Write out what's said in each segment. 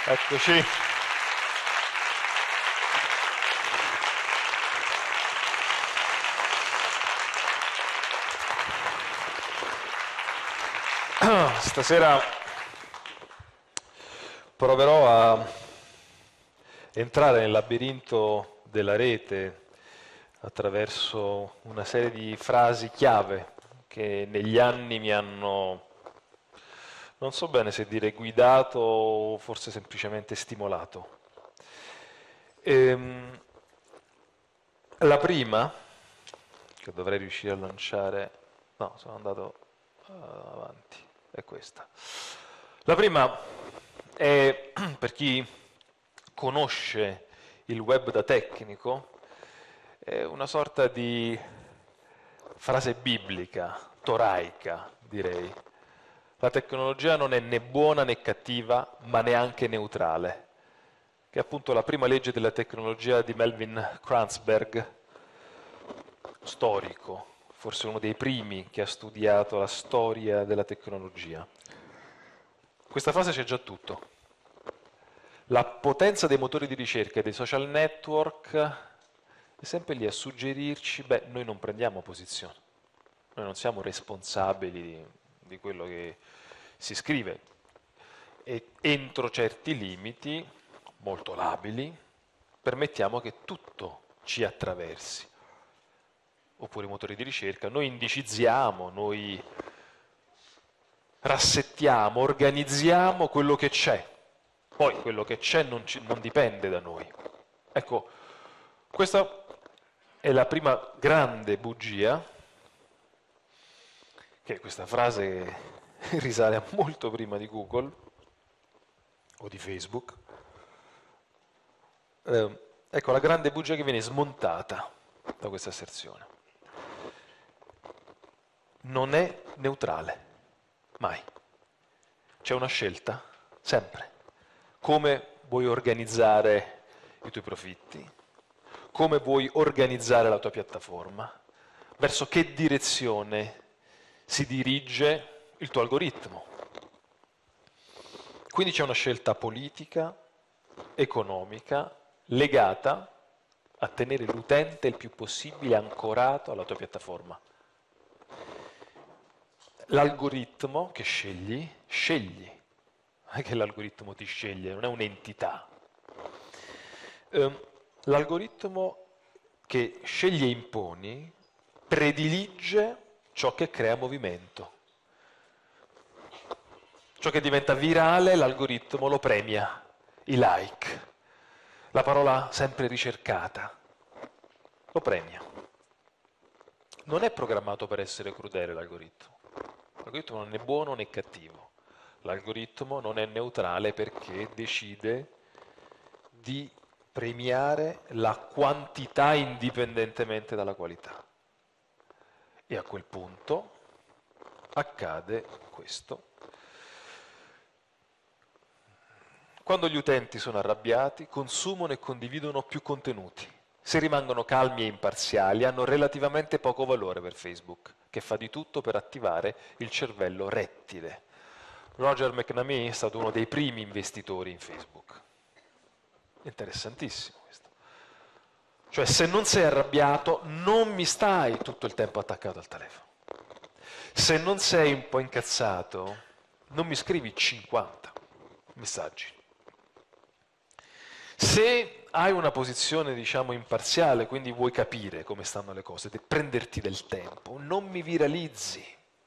Eccoci. Stasera proverò a entrare nel labirinto della rete attraverso una serie di frasi chiave che negli anni mi hanno, non so bene se dire guidato o forse semplicemente stimolato. Ehm, la prima, che dovrei riuscire a lanciare, no, sono andato avanti, è questa. La prima è, per chi conosce il web da tecnico, è una sorta di frase biblica, toraica, direi. La tecnologia non è né buona né cattiva, ma neanche neutrale, che è appunto la prima legge della tecnologia di Melvin Kranzberg, storico, forse uno dei primi che ha studiato la storia della tecnologia. Questa frase c'è già tutto. La potenza dei motori di ricerca e dei social network è sempre lì a suggerirci, beh, noi non prendiamo posizione, noi non siamo responsabili di quello che si scrive e entro certi limiti, molto labili, permettiamo che tutto ci attraversi. Oppure i motori di ricerca, noi indicizziamo, noi rassettiamo, organizziamo quello che c'è. Poi quello che c'è non dipende da noi. Ecco, questa è la prima grande bugia, che questa frase risale a molto prima di Google o di Facebook. Ecco, la grande bugia che viene smontata da questa asserzione. Non è neutrale, mai. C'è una scelta, sempre. Come vuoi organizzare i tuoi profitti, come vuoi organizzare la tua piattaforma, verso che direzione si dirige il tuo algoritmo. Quindi c'è una scelta politica, economica, legata a tenere l'utente il più possibile ancorato alla tua piattaforma. L'algoritmo che scegli, non è che l'algoritmo ti sceglie, non è un'entità. L'algoritmo che scegli e imponi predilige ciò che crea movimento. Ciò che diventa virale, l'algoritmo lo premia, i like, la parola sempre ricercata, lo premia. Non è programmato per essere crudele l'algoritmo. L'algoritmo non è buono né cattivo. L'algoritmo non è neutrale perché decide di premiare la quantità indipendentemente dalla qualità. E a quel punto accade questo. Quando gli utenti sono arrabbiati, consumano e condividono più contenuti. Se rimangono calmi e imparziali, hanno relativamente poco valore per Facebook, che fa di tutto per attivare il cervello rettile. Roger McNamee è stato uno dei primi investitori in Facebook. Interessantissimo questo. Cioè, se non sei arrabbiato, non mi stai tutto il tempo attaccato al telefono. Se non sei un po' incazzato, non mi scrivi 50 messaggi. Se hai una posizione, diciamo, imparziale, quindi vuoi capire come stanno le cose, prenderti del tempo, non mi viralizzi.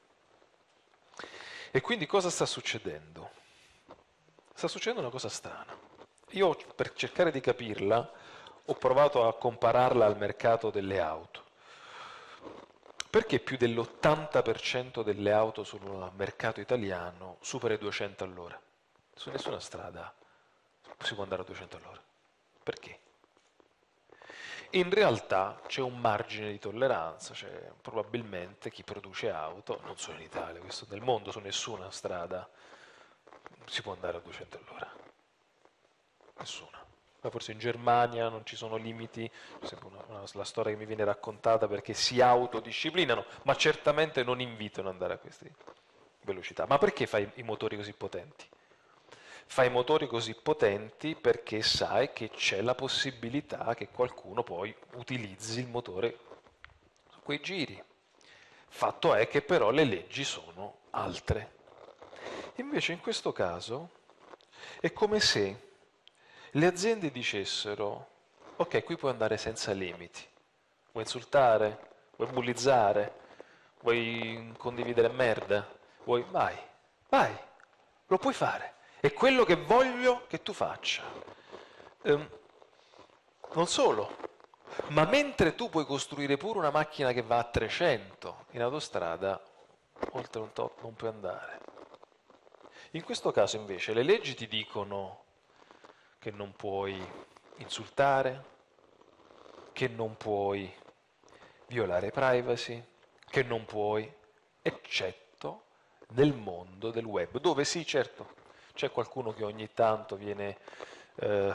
E quindi cosa sta succedendo? Sta succedendo una cosa strana. Io, per cercare di capirla, ho provato a compararla al mercato delle auto. Perché più dell'80% delle auto sul mercato italiano supera i 200 all'ora? Su nessuna strada si può andare a 200 all'ora. Perché? In realtà c'è un margine di tolleranza, cioè probabilmente chi produce auto, non solo in Italia, questo nel mondo, su nessuna strada si può andare a 200 all'ora. Nessuna. Ma forse in Germania non ci sono limiti, la storia che mi viene raccontata perché si autodisciplinano, ma certamente non invitano ad andare a queste velocità. Ma perché fai i motori così potenti? fai motori così potenti perché sai che c'è la possibilità che qualcuno poi utilizzi il motore su quei giri. Fatto è che però le leggi sono altre. Invece in questo caso è come se le aziende dicessero: ok, qui puoi andare senza limiti. Vuoi insultare? Vuoi bullizzare? Vuoi condividere merda? Vai, vai, lo puoi fare. È quello che voglio che tu faccia. Ehm, Non solo, ma mentre tu puoi costruire pure una macchina che va a 300 in autostrada, oltre un tot non puoi andare. In questo caso invece le leggi ti dicono che non puoi insultare, che non puoi violare privacy, che non puoi, eccetto nel mondo del web, dove sì, certo, c'è qualcuno che ogni tanto viene eh,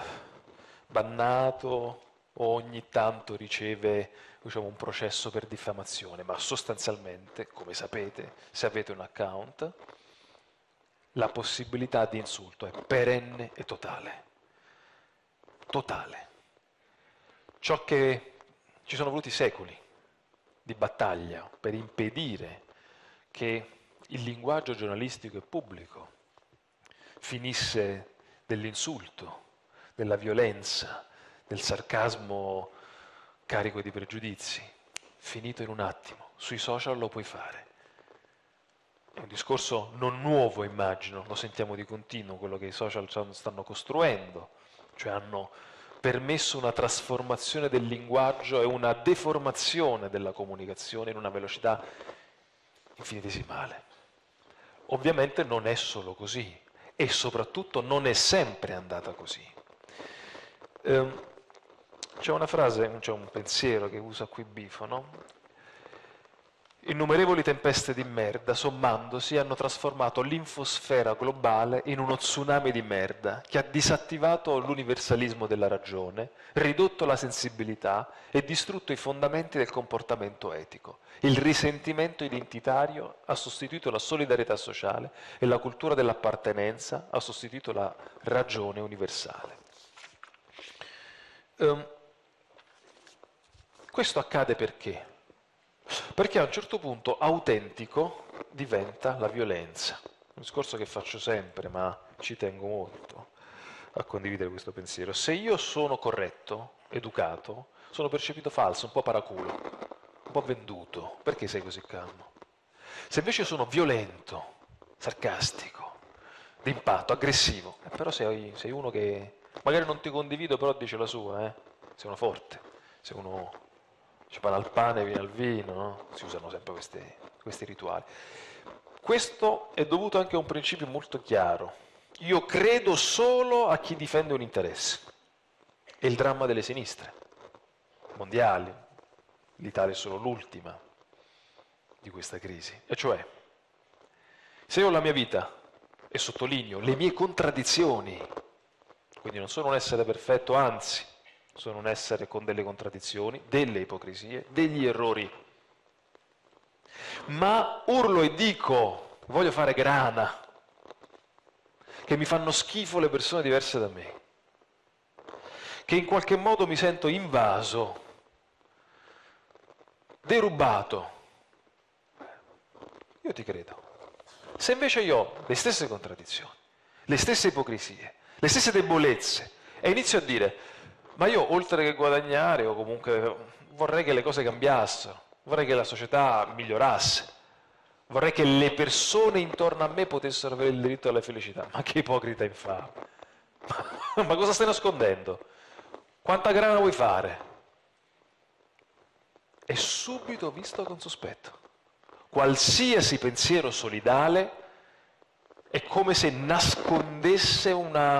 bannato o ogni tanto riceve, diciamo, un processo per diffamazione, ma sostanzialmente, come sapete, se avete un account, la possibilità di insulto è perenne e totale. Totale. Ciò che ci sono voluti secoli di battaglia per impedire che il linguaggio giornalistico e pubblico finisse dell'insulto, della violenza, del sarcasmo carico di pregiudizi, finito in un attimo. Sui social lo puoi fare. È un discorso non nuovo, immagino, lo sentiamo di continuo, quello che i social stanno costruendo, cioè hanno permesso una trasformazione del linguaggio e una deformazione della comunicazione in una velocità infinitesimale. Ovviamente non è solo così e soprattutto non è sempre andata così. C'è una frase, c'è un pensiero che usa qui Bifo, no? Innumerevoli tempeste di merda, sommandosi, hanno trasformato l'infosfera globale in uno tsunami di merda che ha disattivato l'universalismo della ragione, ridotto la sensibilità e distrutto i fondamenti del comportamento etico. Il risentimento identitario ha sostituito la solidarietà sociale e la cultura dell'appartenenza ha sostituito la ragione universale. Questo accade perché? Perché a un certo punto autentico diventa la violenza. Un discorso che faccio sempre, ma ci tengo molto a condividere questo pensiero. Se io sono corretto, educato, sono percepito falso, un po' paraculo, un po' venduto. Perché sei così calmo? Se invece sono violento, sarcastico, d'impatto, aggressivo, però sei uno che magari non ti condivido, però dice la sua, sei uno forte, sei uno ci va dal pane, viene al vino, no? Si usano sempre questi rituali. Questo è dovuto anche a un principio molto chiaro. Io credo solo a chi difende un interesse. È il dramma delle sinistre mondiali. L'Italia è solo l'ultima di questa crisi. E cioè, se io ho la mia vita e sottolineo le mie contraddizioni, quindi non sono un essere perfetto, anzi, sono un essere con delle contraddizioni, delle ipocrisie, degli errori. Ma urlo e dico, voglio fare grana, che mi fanno schifo le persone diverse da me, che in qualche modo mi sento invaso, derubato. Io ti credo. Se invece io ho le stesse contraddizioni, le stesse ipocrisie, le stesse debolezze, e inizio a dire: ma io oltre che guadagnare o comunque vorrei che le cose cambiassero, vorrei che la società migliorasse, vorrei che le persone intorno a me potessero avere il diritto alla felicità. Ma che ipocrita infame! Ma cosa stai nascondendo? Quanta grana vuoi fare? È subito visto con sospetto. Qualsiasi pensiero solidale è come se nascondesse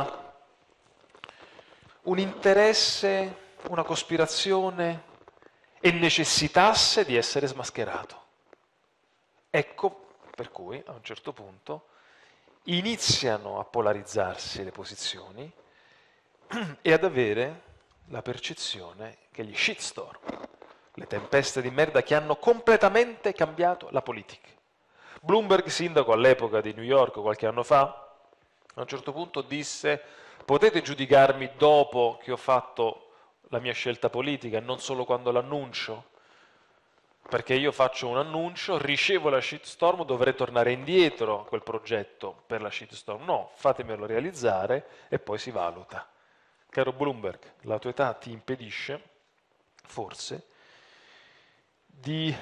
un interesse, una cospirazione e necessitasse di essere smascherato. Ecco per cui a un certo punto iniziano a polarizzarsi le posizioni e ad avere la percezione che gli shitstorm, le tempeste di merda che hanno completamente cambiato la politica. Bloomberg, sindaco all'epoca di New York qualche anno fa, A un certo punto disse: potete giudicarmi dopo che ho fatto la mia scelta politica, non solo quando l'annuncio, perché io faccio un annuncio, ricevo la shitstorm, dovrei tornare indietro a quel progetto per la shitstorm. No, fatemelo realizzare e poi si valuta. Caro Bloomberg, la tua età ti impedisce, forse, di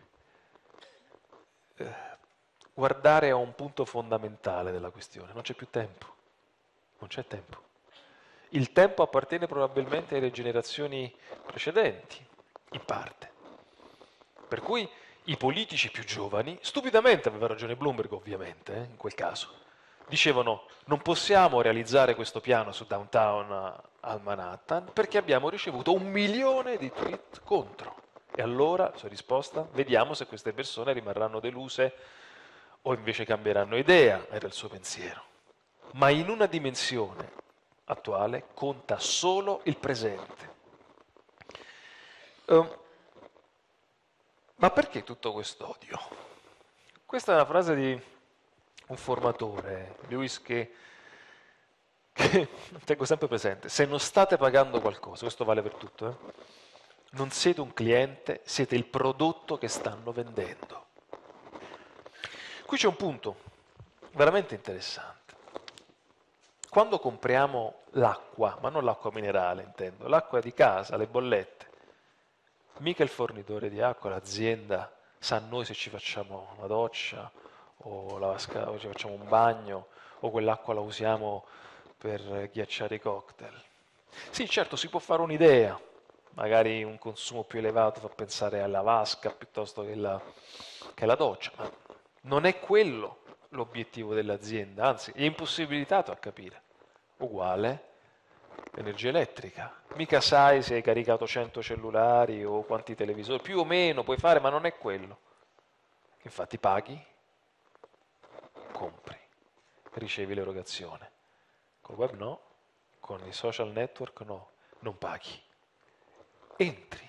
guardare a un punto fondamentale della questione. Non c'è più tempo. Non c'è tempo. Il tempo appartiene probabilmente alle generazioni precedenti, in parte. Per cui i politici più giovani, stupidamente aveva ragione Bloomberg ovviamente, in quel caso, dicevano non possiamo realizzare questo piano su downtown al Manhattan perché abbiamo ricevuto 1 milione di tweet contro. E allora, sua risposta, vediamo se queste persone rimarranno deluse o invece cambieranno idea, era il suo pensiero. Ma in una dimensione attuale conta solo il presente. Ma perché tutto quest'odio? Questa è una frase di un formatore, Lewis, che tengo sempre presente. Se non state pagando qualcosa, questo vale per tutto, non siete un cliente, siete il prodotto che stanno vendendo. Qui c'è un punto veramente interessante. Quando compriamo l'acqua, ma non l'acqua minerale intendo, l'acqua di casa, le bollette, mica il fornitore di acqua, l'azienda sa noi se ci facciamo una doccia o ci facciamo un bagno o quell'acqua la usiamo per ghiacciare i cocktail. Sì, certo, si può fare un'idea, magari un consumo più elevato fa pensare alla vasca piuttosto che alla doccia, ma non è quello l'obiettivo dell'azienda, anzi è impossibilitato a capire. Uguale energia elettrica. Mica sai se hai caricato 100 cellulari o quanti televisori, più o meno puoi fare, ma non è quello. Infatti paghi, compri, ricevi l'erogazione. Col web no, con i social network no, non paghi. Entri.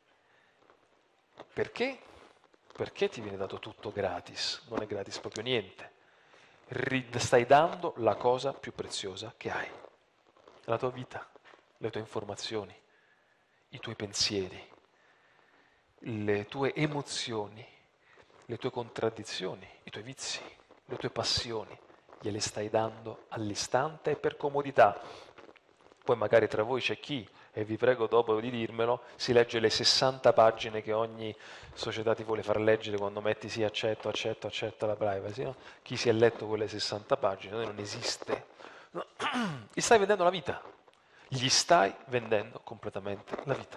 Perché? Perché ti viene dato tutto gratis, non è gratis proprio niente. Stai dando la cosa più preziosa che hai, la tua vita, le tue informazioni, i tuoi pensieri, le tue emozioni, le tue contraddizioni, i tuoi vizi, le tue passioni, gliele stai dando all'istante e per comodità. Poi magari tra voi c'è chi, e vi prego dopo di dirmelo, si legge le 60 pagine che ogni società ti vuole far leggere quando metti sì, accetto, accetto, accetto la privacy. No? Chi si è letto quelle 60 pagine non esiste. No. Gli stai vendendo la vita. Gli stai vendendo completamente la vita.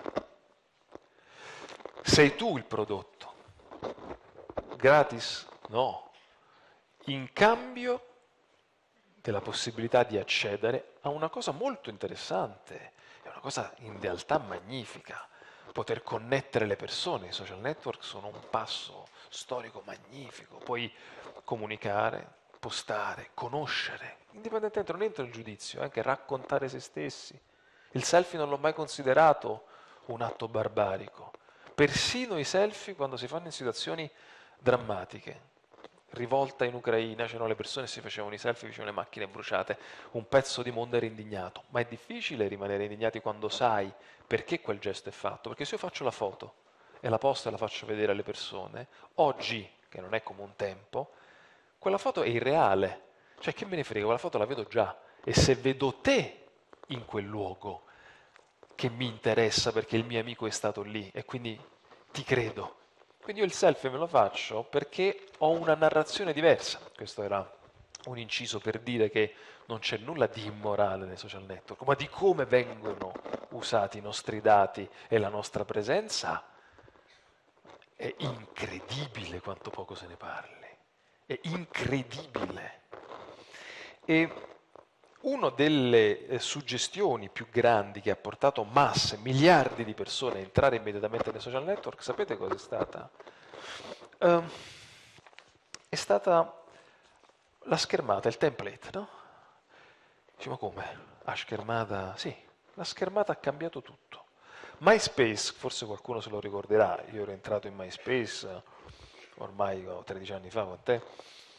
Sei tu il prodotto. Gratis? No. In cambio della possibilità di accedere a una cosa molto interessante, è una cosa in realtà magnifica, poter connettere le persone. I social network sono un passo storico magnifico, puoi comunicare, postare, conoscere, indipendentemente, non entra in giudizio, anche raccontare se stessi. Il selfie non l'ho mai considerato un atto barbarico, persino i selfie quando si fanno in situazioni drammatiche. Rivolta in Ucraina, c'erano le persone che si facevano i selfie vicino alle macchine bruciate, un pezzo di mondo era indignato, ma è difficile rimanere indignati quando sai perché quel gesto è fatto, perché se io faccio la foto e la posto e la faccio vedere alle persone, oggi, che non è come un tempo, quella foto è irreale, cioè che me ne frega, quella foto la vedo già, e se vedo te in quel luogo, che mi interessa perché il mio amico è stato lì e quindi ti credo. Quindi io il selfie me lo faccio perché ho una narrazione diversa. Questo era un inciso per dire che non c'è nulla di immorale nei social network, ma di come vengono usati i nostri dati e la nostra presenza è incredibile quanto poco se ne parli. È incredibile. E una delle suggestioni più grandi che ha portato masse, miliardi di persone a entrare immediatamente nei social network, sapete cosa è stata? È stata la schermata, il template, no? Diciamo come? La schermata, sì, la schermata ha cambiato tutto. MySpace, forse qualcuno se lo ricorderà, io ero entrato in MySpace ormai 13 anni fa con te,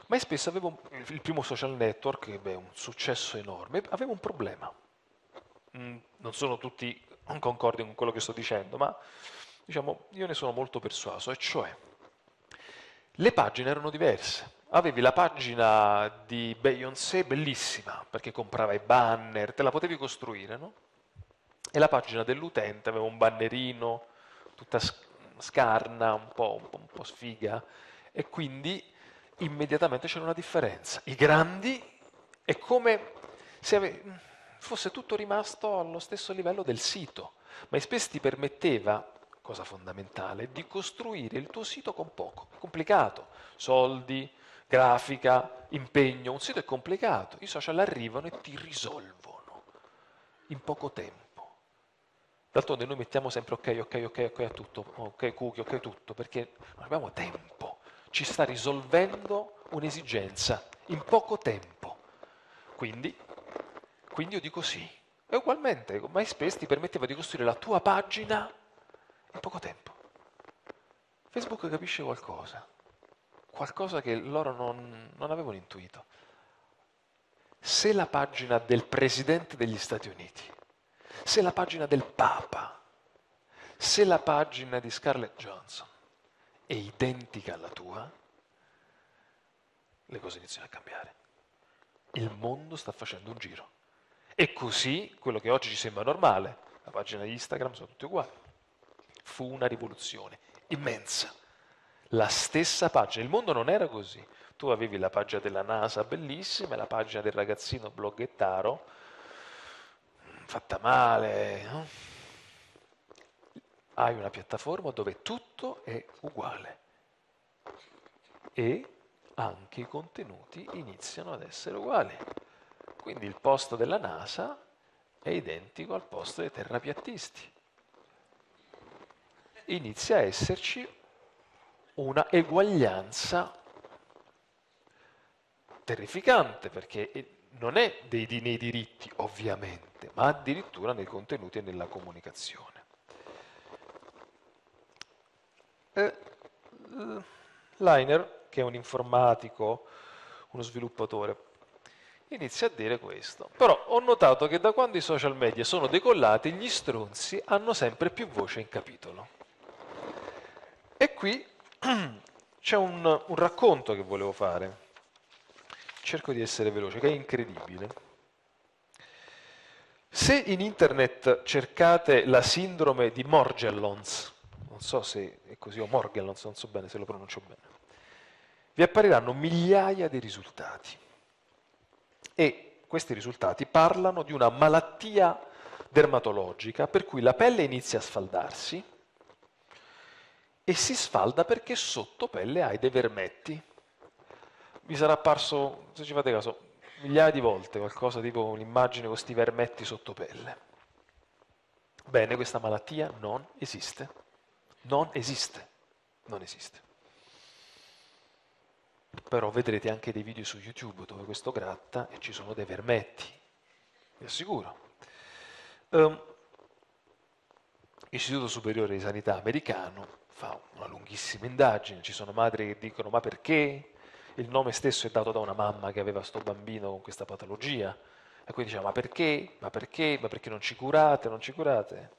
MySpace aveva il primo social network, che beh, un successo enorme, aveva un problema. Non sono tutti concordi con quello che sto dicendo, ma diciamo, io ne sono molto persuaso, e cioè le pagine erano diverse. Avevi la pagina di Beyoncé, bellissima, perché comprava i banner, te la potevi costruire, no? E la pagina dell'utente aveva un bannerino, tutta scarna, un po' sfiga, e quindi immediatamente c'era una differenza. I grandi è come se fosse tutto rimasto allo stesso livello del sito. MySpace ti permetteva, cosa fondamentale, di costruire il tuo sito con poco. È complicato, soldi, grafica, impegno. Un sito è complicato, i social arrivano e ti risolvono in poco tempo. D'altronde noi mettiamo sempre ok, ok, ok, ok a tutto, ok cookie, ok tutto, perché non abbiamo tempo. Ci sta risolvendo un'esigenza in poco tempo. Quindi, quindi io dico sì. E ugualmente, MySpace ti permetteva di costruire la tua pagina in poco tempo. Facebook capisce qualcosa, qualcosa che loro non avevano intuito. Se la pagina del Presidente degli Stati Uniti, se la pagina del Papa, se la pagina di Scarlett Johansson è identica alla tua, le cose iniziano a cambiare. Il mondo sta facendo un giro. E così, quello che oggi ci sembra normale, la pagina di Instagram sono tutte uguali. Fu una rivoluzione immensa. La stessa pagina, il mondo non era così. Tu avevi la pagina della NASA bellissima e la pagina del ragazzino bloggettaro fatta male, no? Hai una piattaforma dove tutto è uguale e anche i contenuti iniziano ad essere uguali. Quindi il post della NASA è identico al post dei terrapiattisti. Inizia a esserci una eguaglianza terrificante, perché non è nei diritti, ovviamente, ma addirittura nei contenuti e nella comunicazione. Leiner, che è un informatico, uno sviluppatore, inizia a dire questo. Però ho notato che da quando i social media sono decollati, gli stronzi hanno sempre più voce in capitolo. E qui c'è un racconto che volevo fare. Cerco di essere veloce, che è incredibile. Se in internet cercate la sindrome di Morgellons, non so se è così, o Morgellons, non so bene se lo pronuncio bene, vi appariranno migliaia di risultati. E questi risultati parlano di una malattia dermatologica per cui la pelle inizia a sfaldarsi e si sfalda perché sotto pelle hai dei vermetti. Vi sarà apparso, se ci fate caso, migliaia di volte qualcosa tipo un'immagine con questi vermetti sotto pelle. Bene, questa malattia non esiste. Non esiste. Non esiste. Però vedrete anche dei video su YouTube dove questo gratta e ci sono dei vermetti. Vi assicuro. L'Istituto Superiore di Sanità americano fa una lunghissima indagine, ci sono madri che dicono ma perché? Il nome stesso è dato da una mamma che aveva sto bambino con questa patologia e quindi diciamo ma perché? Ma perché? Ma perché non ci curate? Non ci curate?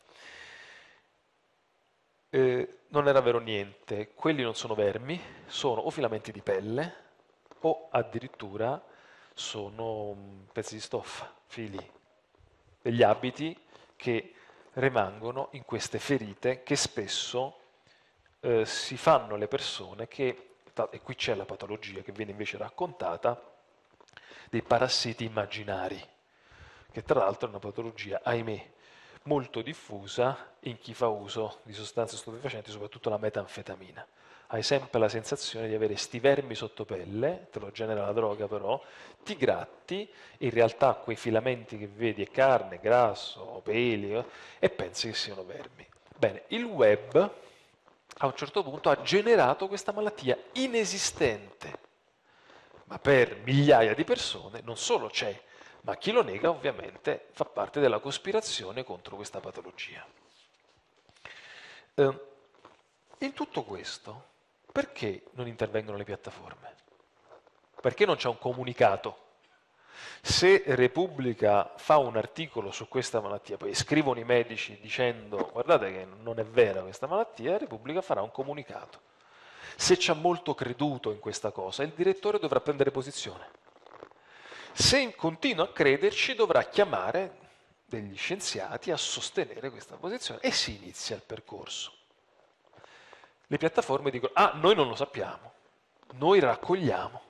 Non era vero niente, quelli non sono vermi, sono o filamenti di pelle o addirittura sono pezzi di stoffa, fili, degli abiti che rimangono in queste ferite che spesso si fanno le persone che, e qui c'è la patologia che viene invece raccontata, dei parassiti immaginari, che tra l'altro è una patologia, ahimè, molto diffusa in chi fa uso di sostanze stupefacenti, soprattutto la metanfetamina. Hai sempre la sensazione di avere sti vermi sotto pelle, te lo genera la droga però, ti gratti, in realtà quei filamenti che vedi è carne, grasso, peli, e pensi che siano vermi. Bene, il web a un certo punto ha generato questa malattia inesistente, ma per migliaia di persone non solo c'è, ma chi lo nega ovviamente fa parte della cospirazione contro questa patologia. In tutto questo, perché non intervengono le piattaforme? Perché non c'è un comunicato? Se Repubblica fa un articolo su questa malattia, poi scrivono i medici dicendo guardate che non è vera questa malattia, Repubblica farà un comunicato. Se ci ha molto creduto in questa cosa, il direttore dovrà prendere posizione. Se continua a crederci, dovrà chiamare degli scienziati a sostenere questa posizione e si inizia il percorso. Le piattaforme dicono, ah, noi non lo sappiamo, noi raccogliamo.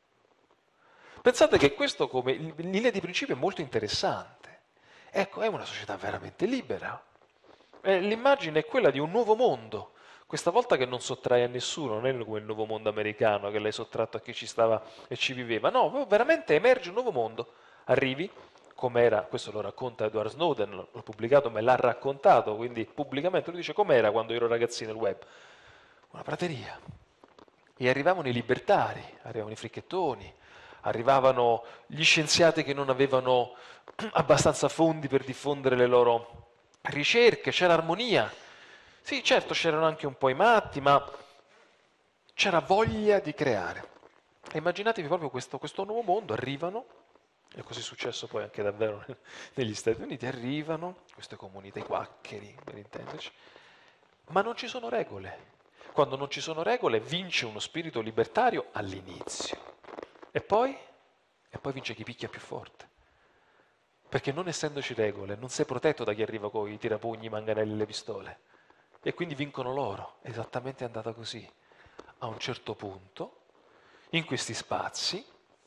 Pensate che questo come in linea di principio è molto interessante. Ecco, è una società veramente libera. L'immagine è quella di un nuovo mondo, questa volta che non sottrae a nessuno, non è come il nuovo mondo americano che l'hai sottratto a chi ci stava e ci viveva, no, veramente emerge un nuovo mondo. Arrivi, com'era, questo lo racconta Edward Snowden, l'ho pubblicato, me l'ha raccontato, quindi pubblicamente lui dice com'era quando ero ragazzino il web. Una prateria. E arrivavano i libertari, arrivavano i fricchettoni, arrivavano gli scienziati che non avevano abbastanza fondi per diffondere le loro ricerche, c'era armonia. Sì, certo, c'erano anche un po' i matti, ma c'era voglia di creare. E immaginatevi proprio questo nuovo mondo, arrivano, e così è successo poi anche davvero negli Stati Uniti, arrivano queste comunità, i quaccheri, per intenderci, ma non ci sono regole. Quando non ci sono regole vince uno spirito libertario all'inizio. E poi? E poi vince chi picchia più forte. Perché non essendoci regole, non sei protetto da chi arriva con i tirapugni, i manganelli e le pistole. E quindi vincono loro. È esattamente andata così. A un certo punto, in questi spazi,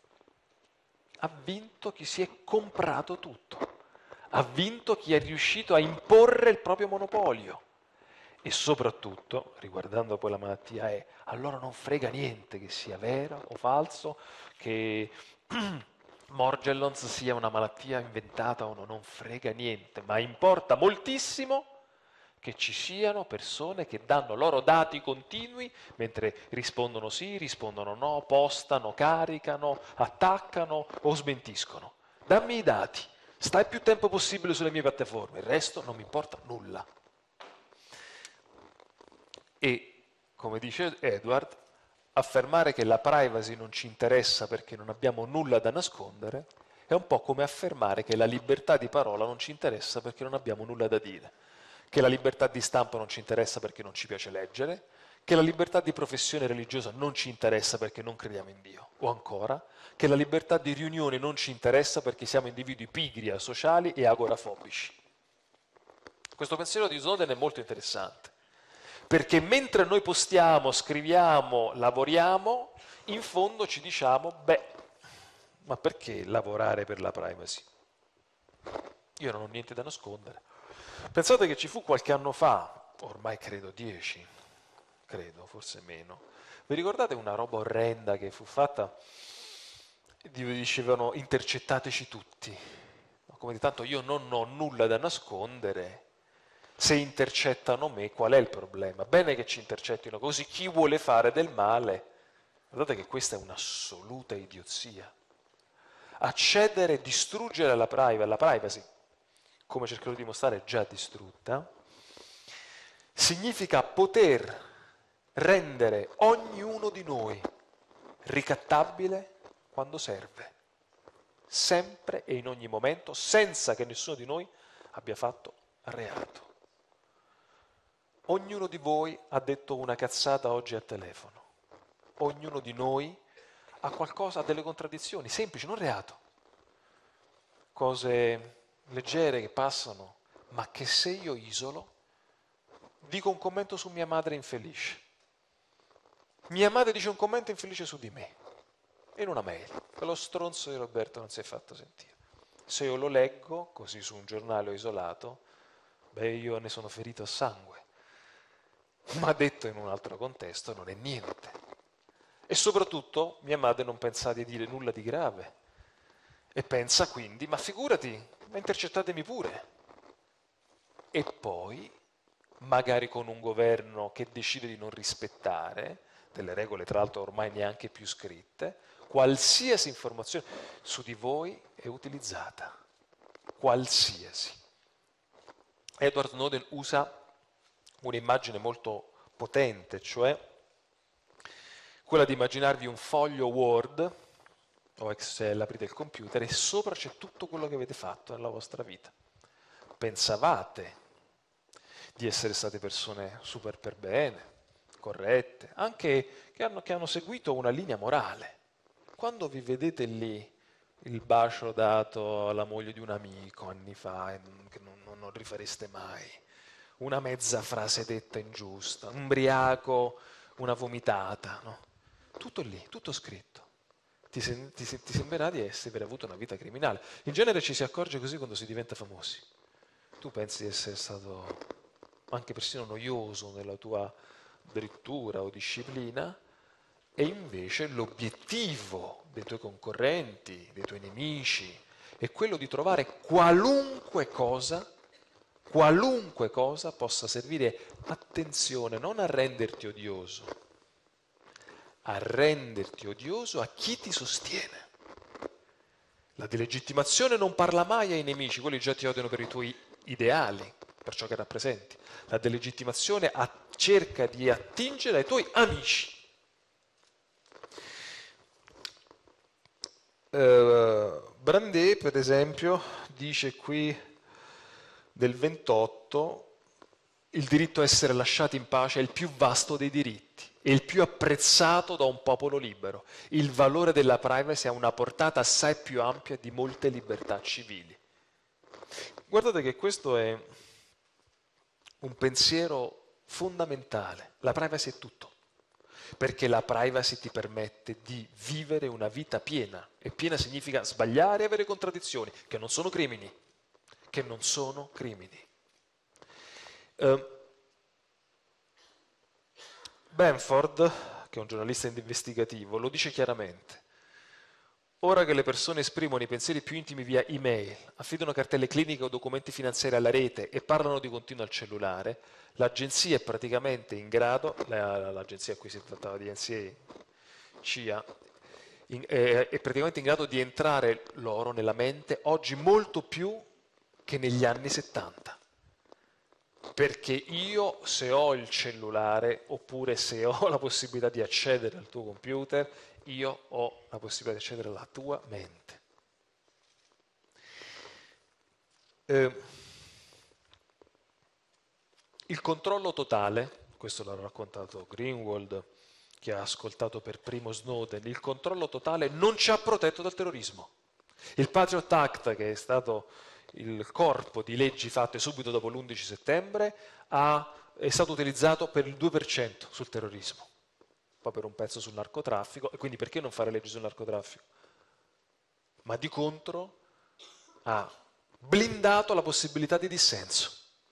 ha vinto chi si è comprato tutto. Ha vinto chi è riuscito a imporre il proprio monopolio. E soprattutto, riguardando poi la malattia, è allora non frega niente che sia vero o falso, che Morgellons sia una malattia inventata o no, non frega niente, ma importa moltissimo che ci siano persone che danno loro dati continui mentre rispondono sì, rispondono no, postano, caricano, attaccano o smentiscono. Dammi i dati, stai più tempo possibile sulle mie piattaforme, il resto non mi importa nulla. E, come dice Edward, affermare che la privacy non ci interessa perché non abbiamo nulla da nascondere è un po' come affermare che la libertà di parola non ci interessa perché non abbiamo nulla da dire, che la libertà di stampa non ci interessa perché non ci piace leggere, che la libertà di professione religiosa non ci interessa perché non crediamo in Dio, o ancora, che la libertà di riunione non ci interessa perché siamo individui pigri, asociali e agorafobici. Questo pensiero di Snowden è molto interessante. Perché mentre noi postiamo, scriviamo, lavoriamo, in fondo ci diciamo, beh, ma perché lavorare per la privacy? Io non ho niente da nascondere. Pensate che ci fu qualche anno fa, ormai credo 10, credo, forse meno, vi ricordate una roba orrenda che fu fatta? Dicevano intercettateci tutti, come di tanto io non ho nulla da nascondere, se intercettano me, qual è il problema? Bene che ci intercettino così, chi vuole fare del male? Guardate che questa è un'assoluta idiozia. Accedere, distruggere la privacy, come cercherò di dimostrare è già distrutta, significa poter rendere ognuno di noi ricattabile quando serve, sempre e in ogni momento, senza che nessuno di noi abbia fatto reato. Ognuno di voi ha detto una cazzata oggi al telefono. Ognuno di noi ha qualcosa, ha delle contraddizioni, semplici, non reato. Cose leggere che passano, ma che se io isolo, dico un commento su mia madre infelice. Mia madre dice un commento infelice su di me, in una mail. Quello stronzo di Roberto non si è fatto sentire. Se io lo leggo, così su un giornale o isolato, beh, io ne sono ferito a sangue. Ma detto in un altro contesto non è niente. E soprattutto mia madre non pensa di dire nulla di grave e pensa quindi, ma figurati, ma intercettatemi pure. E poi, magari con un governo che decide di non rispettare delle regole tra l'altro ormai neanche più scritte, qualsiasi informazione su di voi è utilizzata, qualsiasi. Edward Snowden usa un'immagine molto potente, cioè quella di immaginarvi un foglio Word o Excel, aprite il computer e sopra c'è tutto quello che avete fatto nella vostra vita. Pensavate di essere state persone super per bene, corrette, anche che hanno seguito una linea morale. Quando vi vedete lì il bacio dato alla moglie di un amico anni fa, che non rifareste mai, una mezza frase detta ingiusta, un ubriaco, una vomitata, no? Tutto lì, tutto scritto. Ti sembrerà di aver avuto una vita criminale. In genere ci si accorge così quando si diventa famosi. Tu pensi di essere stato anche persino noioso nella tua brittura o disciplina, e invece l'obiettivo dei tuoi concorrenti, dei tuoi nemici, è quello di trovare qualunque cosa possa servire, attenzione, non a renderti odioso, a renderti odioso a chi ti sostiene. La delegittimazione non parla mai ai nemici, quelli già ti odiano per i tuoi ideali, per ciò che rappresenti. La delegittimazione cerca di attingere ai tuoi amici. Brandet, per esempio, dice qui del 28, il diritto a essere lasciati in pace è il più vasto dei diritti, è il più apprezzato da un popolo libero. Il valore della privacy ha una portata assai più ampia di molte libertà civili. Guardate che questo è un pensiero fondamentale. La privacy è tutto, perché la privacy ti permette di vivere una vita piena, e piena significa sbagliare e avere contraddizioni, che non sono crimini, che non sono crimini. Benford, che è un giornalista investigativo, lo dice chiaramente. Ora che le persone esprimono i pensieri più intimi via email, affidano cartelle cliniche o documenti finanziari alla rete e parlano di continuo al cellulare, l'agenzia è praticamente in grado, l'agenzia a cui si trattava di NCA, CIA, è praticamente in grado di entrare loro nella mente oggi molto più che negli anni 70. Perché io, se ho il cellulare, oppure se ho la possibilità di accedere al tuo computer, io ho la possibilità di accedere alla tua mente. Il controllo totale, questo l'ha raccontato Greenwald, che ha ascoltato per primo Snowden, il controllo totale non ci ha protetto dal terrorismo. Il Patriot Act, che è stato il corpo di leggi fatte subito dopo l'11 settembre, è stato utilizzato per il 2% sul terrorismo, poi per un pezzo sul narcotraffico, e quindi perché non fare leggi sul narcotraffico? Ma di contro ha blindato la possibilità di dissenso,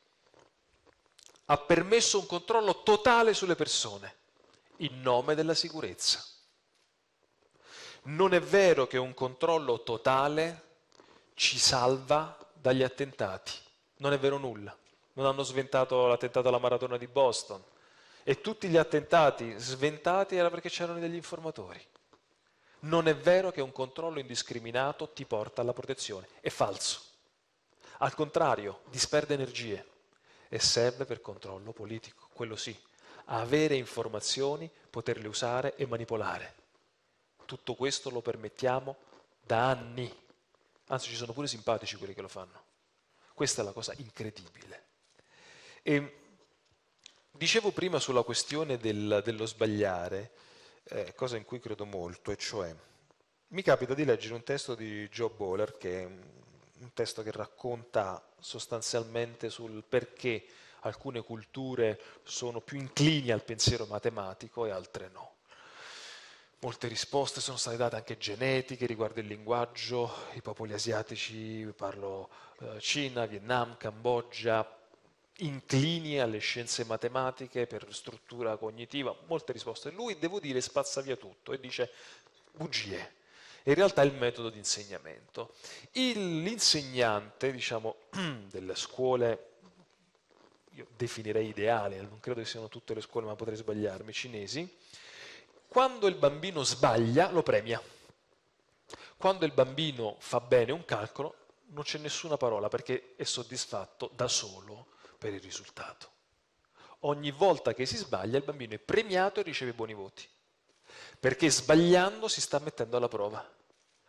ha permesso un controllo totale sulle persone, in nome della sicurezza. Non è vero che un controllo totale ci salva dagli attentati, non è vero nulla. Non hanno sventato l'attentato alla maratona di Boston, e tutti gli attentati sventati era perché c'erano degli informatori. Non è vero che un controllo indiscriminato ti porta alla protezione, è falso. Al contrario, disperde energie e serve per controllo politico, quello sì, avere informazioni, poterle usare e manipolare. Tutto questo lo permettiamo da anni, anzi ci sono pure simpatici quelli che lo fanno. Questa è la cosa incredibile. E dicevo prima sulla questione dello sbagliare, cosa in cui credo molto, e cioè mi capita di leggere un testo di Joe Bowler, che è un testo che racconta sostanzialmente sul perché alcune culture sono più inclini al pensiero matematico e altre no. Molte risposte sono state date anche genetiche riguardo il linguaggio, i popoli asiatici, parlo Cina, Vietnam, Cambogia, inclini alle scienze matematiche per struttura cognitiva, molte risposte. Lui, devo dire, spazza via tutto e dice bugie. In realtà è il metodo di insegnamento. L'insegnante, diciamo, delle scuole, io definirei ideali, non credo che siano tutte le scuole, ma potrei sbagliarmi, cinesi, quando il bambino sbaglia lo premia. Quando il bambino fa bene un calcolo non c'è nessuna parola, perché è soddisfatto da solo per il risultato. Ogni volta che si sbaglia il bambino è premiato e riceve buoni voti, perché sbagliando si sta mettendo alla prova.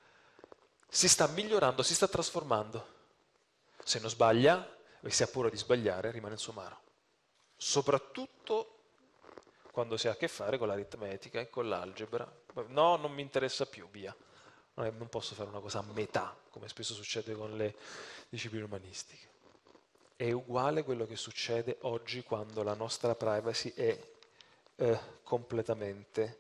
si sta migliorando, si sta trasformando. Se non sbaglia, e si ha paura di sbagliare, rimane insomaro. Soprattutto quando si ha a che fare con l'aritmetica e con l'algebra. No, non mi interessa più, via. Non posso fare una cosa a metà, come spesso succede con le discipline umanistiche. È uguale quello che succede oggi quando la nostra privacy è completamente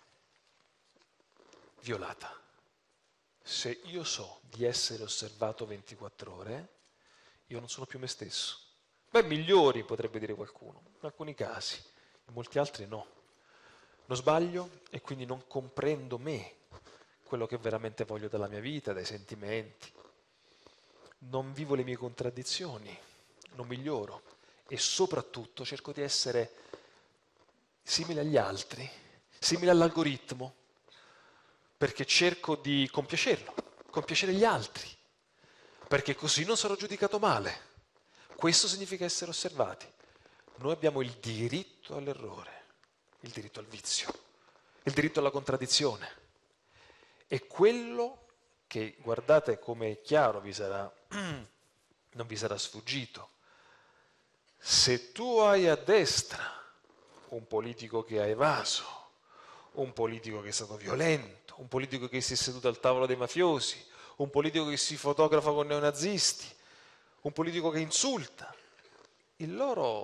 violata. Se io so di essere osservato 24 ore, io non sono più me stesso. Beh, migliori, potrebbe dire qualcuno, in alcuni casi, in molti altri no. Non sbaglio e quindi non comprendo me, quello che veramente voglio dalla mia vita, dai sentimenti. Non vivo le mie contraddizioni, non miglioro e soprattutto cerco di essere simile agli altri, simile all'algoritmo, perché cerco di compiacere gli altri, perché così non sarò giudicato male. Questo significa essere osservati. Noi abbiamo il diritto all'errore, il diritto al vizio, il diritto alla contraddizione. E quello che, guardate come è chiaro, non vi sarà sfuggito. Se tu hai a destra un politico che ha evaso, un politico che è stato violento, un politico che si è seduto al tavolo dei mafiosi, un politico che si fotografa con neonazisti, un politico che insulta, il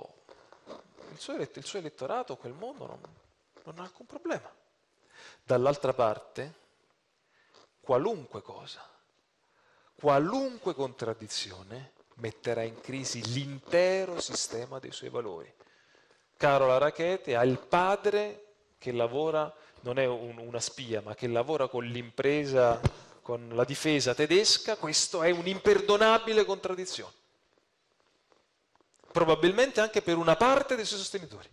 suo elettorato, quel mondo non ha alcun problema. Dall'altra parte, qualunque cosa, qualunque contraddizione metterà in crisi l'intero sistema dei suoi valori. Carola Rackete ha il padre che lavora, non è una spia, ma che lavora con l'impresa, con la difesa tedesca, questo è un'imperdonabile contraddizione. Probabilmente anche per una parte dei suoi sostenitori.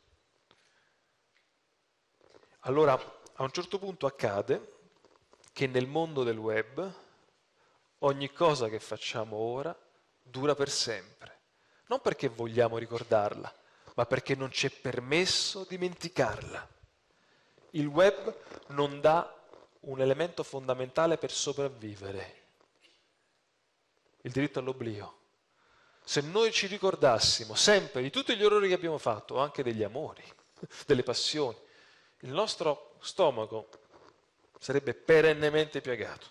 Allora, a un certo punto accade che nel mondo del web ogni cosa che facciamo ora dura per sempre. Non perché vogliamo ricordarla, ma perché non ci è permesso dimenticarla. Il web non dà un elemento fondamentale per sopravvivere, il diritto all'oblio. Se noi ci ricordassimo sempre di tutti gli orrori che abbiamo fatto, o anche degli amori, delle passioni, il nostro stomaco sarebbe perennemente piagato.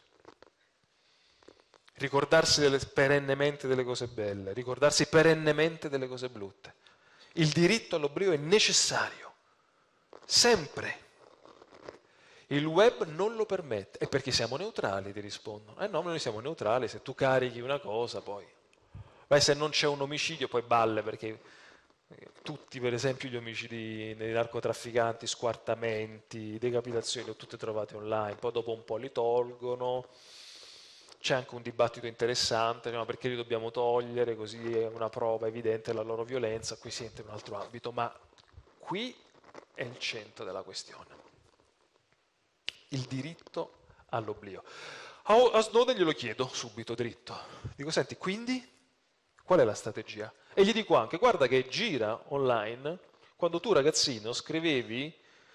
Ricordarsi perennemente delle cose belle, ricordarsi perennemente delle cose brutte. Il diritto all'oblio è necessario, sempre. Il web non lo permette. E perché siamo neutrali, ti rispondono. No, noi siamo neutrali, se tu carichi una cosa poi... Beh, se non c'è un omicidio poi balle, perché tutti, per esempio, gli omicidi dei narcotrafficanti, squartamenti, decapitazioni, li ho tutti trovati online, poi dopo un po' li tolgono. C'è anche un dibattito interessante, no? Perché li dobbiamo togliere, così è una prova evidente della loro violenza, qui si entra in un altro ambito, ma qui è il centro della questione. Il diritto all'oblio. A Snowden glielo chiedo subito, dritto. Dico, senti, quindi qual è la strategia? E gli dico anche, guarda che gira online, quando tu ragazzino scrivevi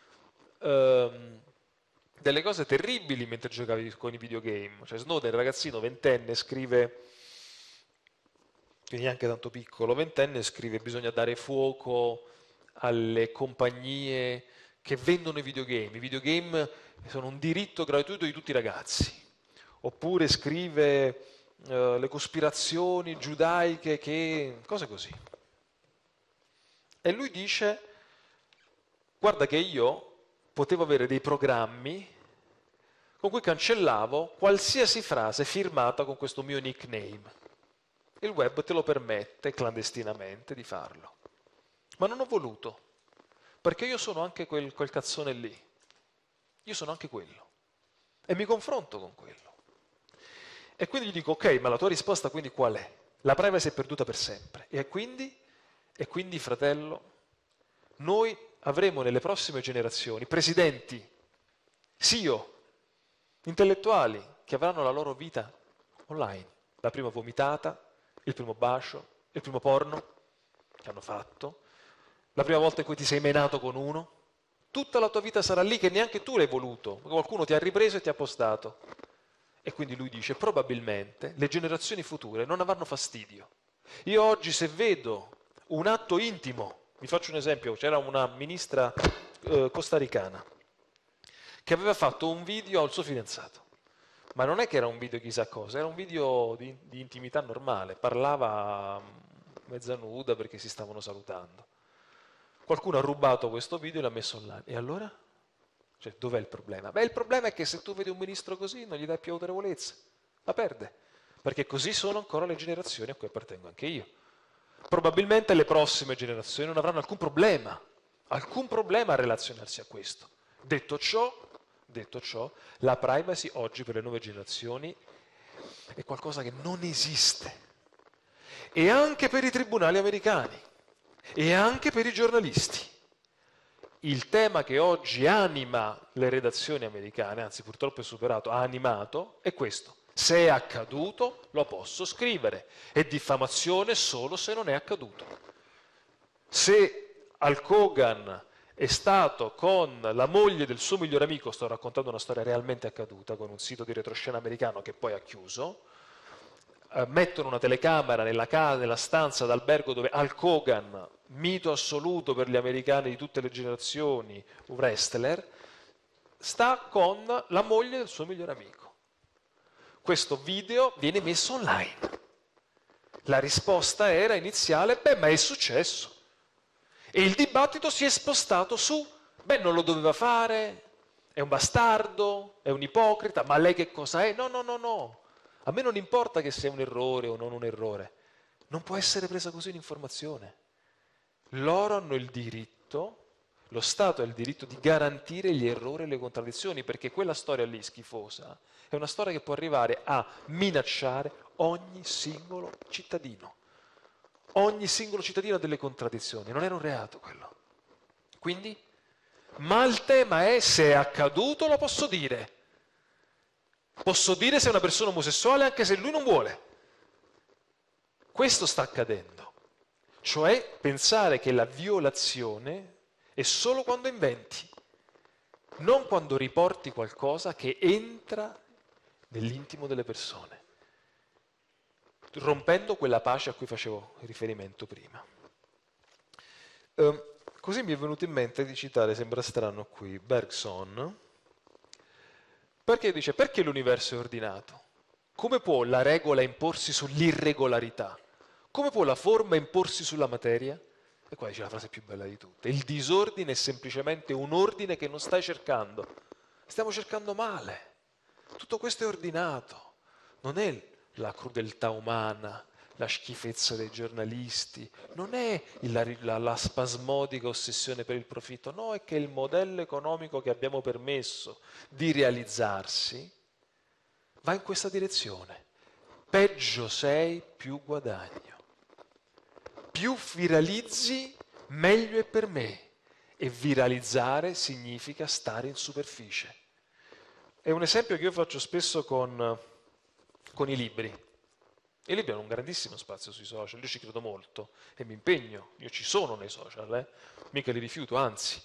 delle cose terribili mentre giocavi con i videogame. Cioè Snowden, ragazzino, ventenne, scrive, quindi neanche tanto piccolo, ventenne, scrive bisogna dare fuoco alle compagnie che vendono i videogame. I videogame sono un diritto gratuito di tutti i ragazzi. Oppure scrive le cospirazioni giudaiche che... cose così. E lui dice, guarda che io potevo avere dei programmi con cui cancellavo qualsiasi frase firmata con questo mio nickname. Il web te lo permette clandestinamente di farlo. Ma non ho voluto, perché io sono anche quel cazzone lì. Io sono anche quello. E mi confronto con quello. E quindi gli dico, ok, ma la tua risposta quindi qual è? La privacy è perduta per sempre. E quindi, fratello, noi avremo nelle prossime generazioni presidenti, CEO, intellettuali che avranno la loro vita online. La prima vomitata, il primo bacio, il primo porno che hanno fatto, la prima volta in cui ti sei menato con uno, tutta la tua vita sarà lì che neanche tu l'hai voluto, qualcuno ti ha ripreso e ti ha postato. E quindi lui dice, probabilmente le generazioni future non avranno fastidio. Io oggi se vedo un atto intimo, vi faccio un esempio, c'era una ministra costaricana che aveva fatto un video al suo fidanzato, ma non è che era un video chissà cosa, era un video di intimità normale, parlava mezza nuda perché si stavano salutando. Qualcuno ha rubato questo video e l'ha messo online. E allora? Cioè, dov'è il problema? Beh, il problema è che se tu vedi un ministro così non gli dai più autorevolezza, la perde, perché così sono ancora le generazioni a cui appartengo anche io. Probabilmente le prossime generazioni non avranno alcun problema a relazionarsi a questo. Detto ciò, la privacy oggi per le nuove generazioni è qualcosa che non esiste. E anche per i tribunali americani, e anche per i giornalisti. Il tema che oggi anima le redazioni americane, anzi purtroppo è superato, ha animato, è questo. Se è accaduto lo posso scrivere, è diffamazione solo se non è accaduto. Se Hulk Hogan è stato con la moglie del suo migliore amico, sto raccontando una storia realmente accaduta, con un sito di retroscena americano che poi ha chiuso, mettono una telecamera nella stanza d'albergo dove Hulk Hogan, mito assoluto per gli americani di tutte le generazioni, un wrestler, sta con la moglie del suo migliore amico. Questo video viene messo online. La risposta era iniziale, beh, ma è successo. E il dibattito si è spostato su, beh, non lo doveva fare, è un bastardo, è un ipocrita, ma lei che cosa è? No. A me non importa che sia un errore o non un errore. Non può essere presa così un'informazione. Loro hanno il diritto, lo Stato ha il diritto di garantire gli errori e le contraddizioni, perché quella storia lì schifosa è una storia che può arrivare a minacciare ogni singolo cittadino. Ogni singolo cittadino ha delle contraddizioni, non era un reato quello. Quindi, ma il tema è se è accaduto lo posso dire. Posso dire se è una persona omosessuale anche se lui non vuole. Questo sta accadendo. Cioè pensare che la violazione è solo quando inventi, non quando riporti qualcosa che entra nell'intimo delle persone, rompendo quella pace a cui facevo riferimento prima. Così mi è venuto in mente di citare, sembra strano qui, Bergson, perché dice, perché l'universo è ordinato? Come può la regola imporsi sull'irregolarità? Come può la forma imporsi sulla materia? E qua dice la frase più bella di tutte. Il disordine è semplicemente un ordine che non stai cercando. Stiamo cercando male. Tutto questo è ordinato. Non è la crudeltà umana, la schifezza dei giornalisti, non è la spasmodica ossessione per il profitto, no, è che il modello economico che abbiamo permesso di realizzarsi va in questa direzione. Peggio sei, più guadagno. Più viralizzi, meglio è per me. E viralizzare significa stare in superficie. È un esempio che io faccio spesso con i libri. I libri hanno un grandissimo spazio sui social, io ci credo molto e mi impegno, io ci sono nei social, mica li rifiuto, anzi.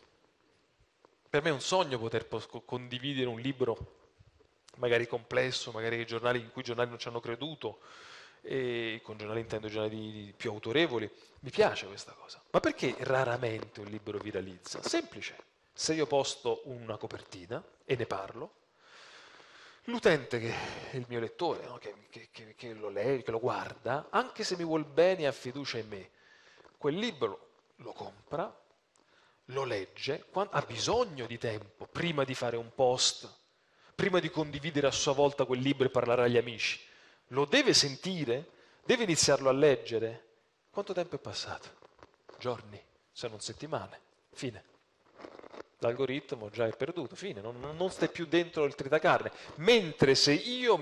Per me è un sogno poter condividere un libro magari complesso, magari in cui i giornali non ci hanno creduto, e con giornali intendo giornali più autorevoli. Mi piace questa cosa. Ma perché raramente un libro viralizza? Semplice. Se io posto una copertina e ne parlo, l'utente che è il mio lettore, no? che lo legge, che lo guarda, anche se mi vuol bene e ha fiducia in me, quel libro lo compra, lo legge, ha bisogno di tempo prima di fare un post, prima di condividere a sua volta quel libro e parlare agli amici. Lo deve sentire, deve iniziarlo a leggere. Quanto tempo è passato? Giorni, se non settimane. Fine. L'algoritmo già è perduto, fine, non stai più dentro il tritacarne. Mentre se io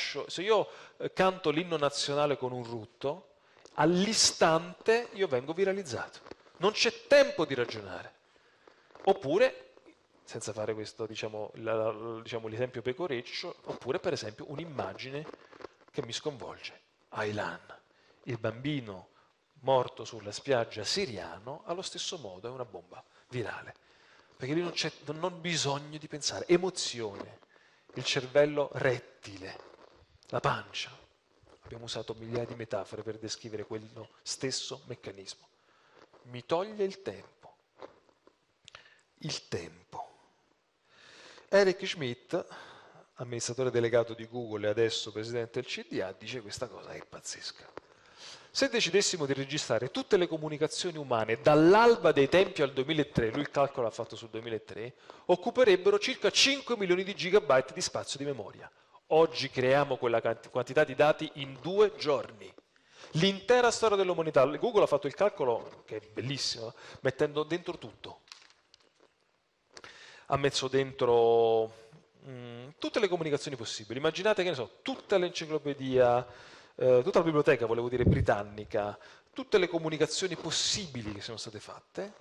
canto l'inno nazionale con un rutto, all'istante io vengo viralizzato. Non c'è tempo di ragionare. Oppure, senza fare questo, diciamo l'esempio pecoreccio, oppure per esempio un'immagine che mi sconvolge. Aylan, il bambino morto sulla spiaggia siriano, allo stesso modo è una bomba virale. Perché lì non ho bisogno di pensare. Emozione. il cervello rettile, la pancia. Abbiamo usato migliaia di metafore per descrivere quello stesso meccanismo. Mi toglie il tempo. Il tempo. Eric Schmidt, amministratore delegato di Google e adesso presidente del CDA, dice questa cosa è pazzesca. Se decidessimo di registrare tutte le comunicazioni umane dall'alba dei tempi al 2003, lui il calcolo l'ha fatto sul 2003, occuperebbero circa 5 milioni di gigabyte di spazio di memoria. Oggi creiamo quella quantità di dati in 2 giorni. L'intera storia dell'umanità, Google ha fatto il calcolo, che è bellissimo, mettendo dentro tutto. Ha messo dentro tutte le comunicazioni possibili. Immaginate che ne so, tutta l'enciclopedia, tutta la biblioteca, volevo dire, britannica, tutte le comunicazioni possibili che sono state fatte,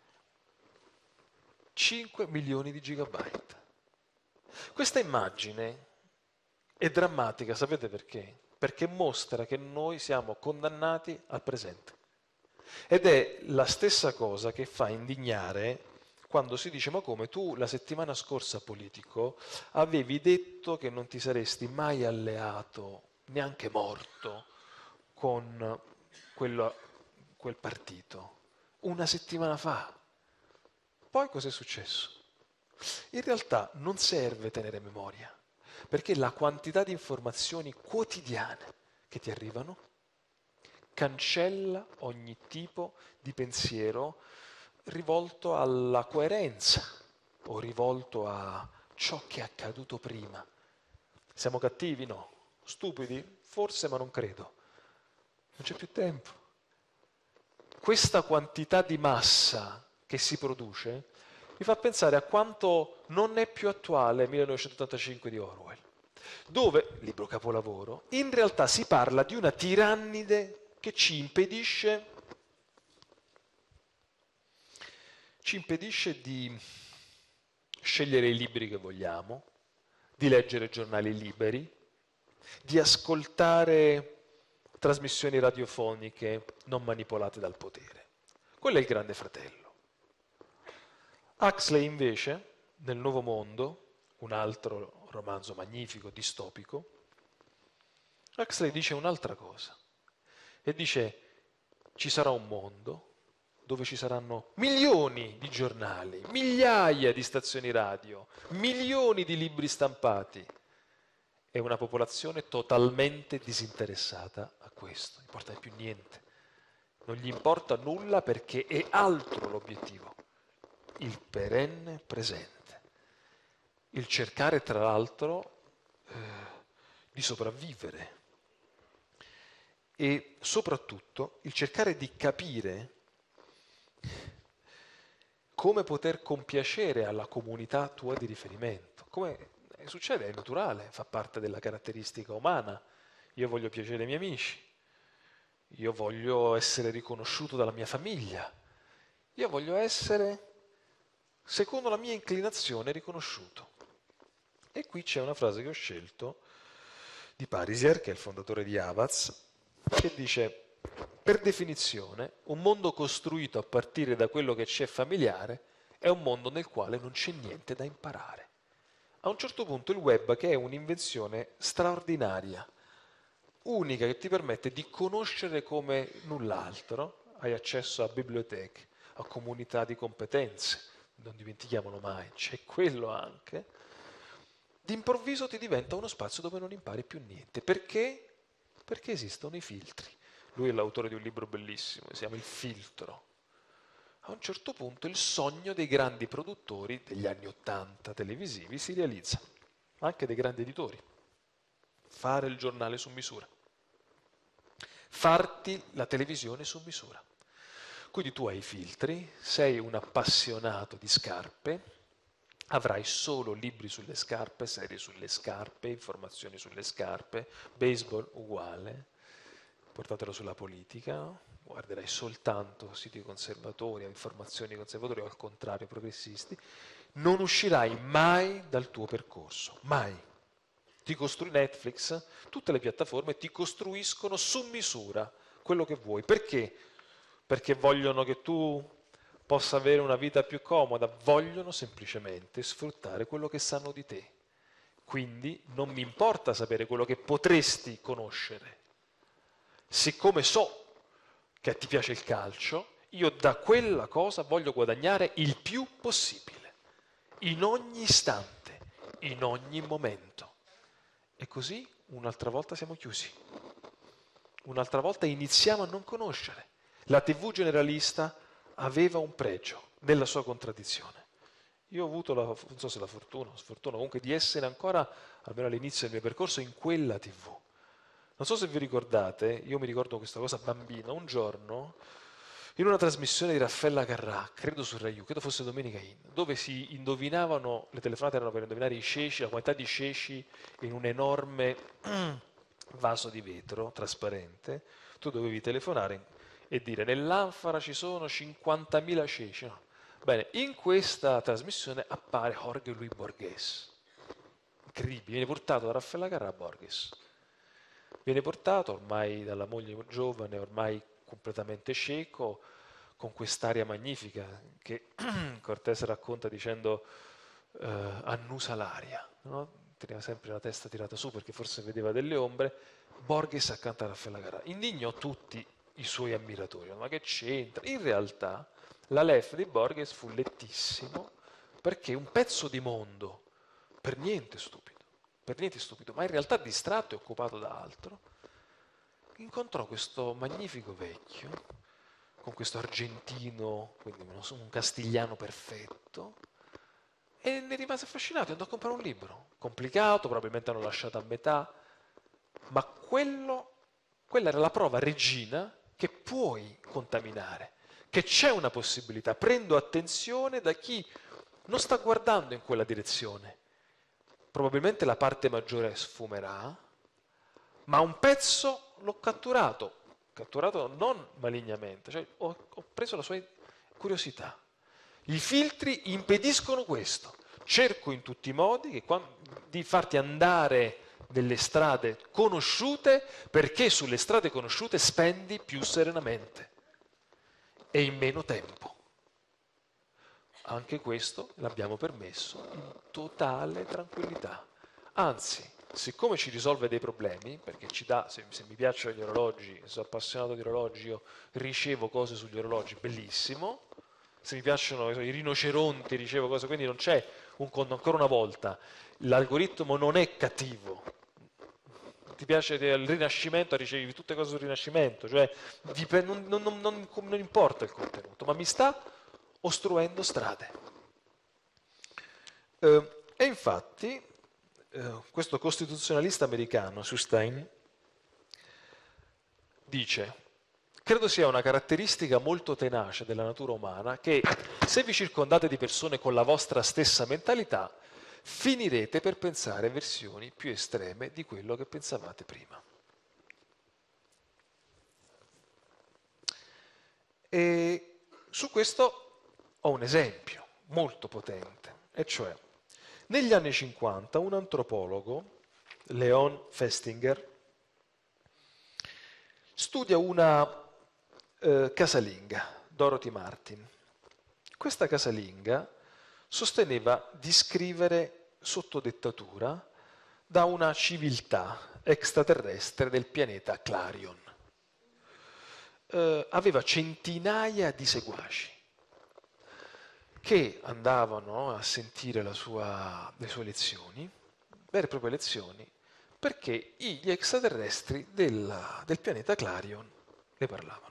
5 milioni di gigabyte. Questa immagine è drammatica, sapete perché? Perché mostra che noi siamo condannati al presente. Ed è la stessa cosa che fa indignare quando si dice: ma come, tu la settimana scorsa, politico, avevi detto che non ti saresti mai alleato, neanche morto, con quel partito. Una settimana fa. Poi cos'è successo? In realtà non serve tenere memoria, perché la quantità di informazioni quotidiane che ti arrivano cancella ogni tipo di pensiero rivolto alla coerenza o rivolto a ciò che è accaduto prima. Siamo cattivi? No. Stupidi? Forse, ma non credo. Non c'è più tempo. Questa quantità di massa che si produce mi fa pensare a quanto non è più attuale 1985 di Orwell, dove, libro capolavoro, in realtà si parla di una tirannide che ci impedisce di scegliere i libri che vogliamo, di leggere giornali liberi, di ascoltare trasmissioni radiofoniche non manipolate dal potere. Quello è il Grande Fratello. Huxley invece, nel Nuovo Mondo, un altro romanzo magnifico, distopico, Huxley dice un'altra cosa e dice: ci sarà un mondo dove ci saranno milioni di giornali, migliaia di stazioni radio, milioni di libri stampati e una popolazione totalmente disinteressata a questo. Non importa più niente. Non gli importa nulla perché è altro l'obiettivo, il perenne presente, il cercare tra l'altro di sopravvivere e soprattutto il cercare di capire come poter compiacere alla comunità tua di riferimento. Come succede, è naturale, fa parte della caratteristica umana. Io voglio piacere ai miei amici, io voglio essere riconosciuto dalla mia famiglia, io voglio essere, secondo la mia inclinazione, riconosciuto. E qui c'è una frase che ho scelto di Parisier, che è il fondatore di Havas, che dice: per definizione, un mondo costruito a partire da quello che ci è familiare è un mondo nel quale non c'è niente da imparare. A un certo punto il web, che è un'invenzione straordinaria, unica, che ti permette di conoscere come null'altro, hai accesso a biblioteche, a comunità di competenze, non dimentichiamolo mai, c'è quello anche, d'improvviso ti diventa uno spazio dove non impari più niente. Perché? Perché esistono i filtri. Lui è l'autore di un libro bellissimo, si chiama Il filtro. A un certo punto il sogno dei grandi produttori degli anni '80 televisivi si realizza, anche dei grandi editori. Fare il giornale su misura. Farti la televisione su misura. Quindi tu hai i filtri, sei un appassionato di scarpe, avrai solo libri sulle scarpe, serie sulle scarpe, informazioni sulle scarpe, baseball uguale, portatelo sulla politica, guarderai soltanto siti conservatori, informazioni conservatori o al contrario progressisti, non uscirai mai dal tuo percorso, mai. Netflix, tutte le piattaforme ti costruiscono su misura quello che vuoi. Perché? Perché vogliono che tu possa avere una vita più comoda, vogliono semplicemente sfruttare quello che sanno di te. Quindi non mi importa sapere quello che potresti conoscere. Siccome so che ti piace il calcio, io da quella cosa voglio guadagnare il più possibile, in ogni istante, in ogni momento. E così un'altra volta siamo chiusi. Un'altra volta iniziamo a non conoscere. La TV generalista aveva un pregio nella sua contraddizione. Io ho avuto, non so se la fortuna o sfortuna, comunque di essere ancora, almeno all'inizio del mio percorso, in quella TV. Non so se vi ricordate, io mi ricordo questa cosa bambino, un giorno, in una trasmissione di Raffaella Carrà, credo su Rai 1, credo fosse Domenica In, dove si indovinavano, le telefonate erano per indovinare i ceci, la quantità di ceci in un enorme vaso di vetro trasparente, tu dovevi telefonare e dire nell'anfora ci sono 50.000 ceci. No. Bene, in questa trasmissione appare Jorge Luis Borges. Incredibile, viene portato da Raffaella Carrà a Borges. Viene portato ormai dalla moglie giovane, ormai completamente cieco, con quest'aria magnifica che Cortese racconta dicendo annusa l'aria, no? Teneva sempre la testa tirata su perché forse vedeva delle ombre. Borges accanto a Raffaella Carrà indignò tutti i suoi ammiratori, ma che c'entra? In realtà la lef di Borges fu lettissimo perché un pezzo di mondo per niente stupido, ma in realtà distratto e occupato da altro, incontrò questo magnifico vecchio, con questo argentino, quindi un castigliano perfetto, e ne rimase affascinato e andò a comprare un libro, complicato, probabilmente hanno lasciato a metà, ma quella era la prova regina che puoi contaminare, che c'è una possibilità. Prendo attenzione da chi non sta guardando in quella direzione. Probabilmente la parte maggiore sfumerà, ma un pezzo l'ho catturato non malignamente, cioè ho preso la sua curiosità. I filtri impediscono questo. Cerco in tutti i modi di farti andare nelle strade conosciute perché sulle strade conosciute spendi più serenamente e in meno tempo. Anche questo l'abbiamo permesso in totale tranquillità. Anzi, siccome ci risolve dei problemi, perché ci dà, se mi piacciono gli orologi, sono appassionato di orologi, io ricevo cose sugli orologi, bellissimo. Se mi piacciono i rinoceronti, ricevo cose, quindi non c'è ancora una volta, l'algoritmo non è cattivo. Ti piace il Rinascimento, ricevi tutte cose sul Rinascimento, cioè non importa il contenuto, ma mi sta ostruendo strade. E infatti questo costituzionalista americano, Sustain, dice: credo sia una caratteristica molto tenace della natura umana che, se vi circondate di persone con la vostra stessa mentalità, finirete per pensare versioni più estreme di quello che pensavate prima. E su questo ho un esempio molto potente, e cioè negli anni 50 un antropologo, Leon Festinger, studia una casalinga, Dorothy Martin. Questa casalinga sosteneva di scrivere sotto dettatura da una civiltà extraterrestre del pianeta Clarion. Aveva centinaia di seguaci che andavano a sentire le sue lezioni, vere e proprie lezioni, perché gli extraterrestri del pianeta Clarion ne parlavano.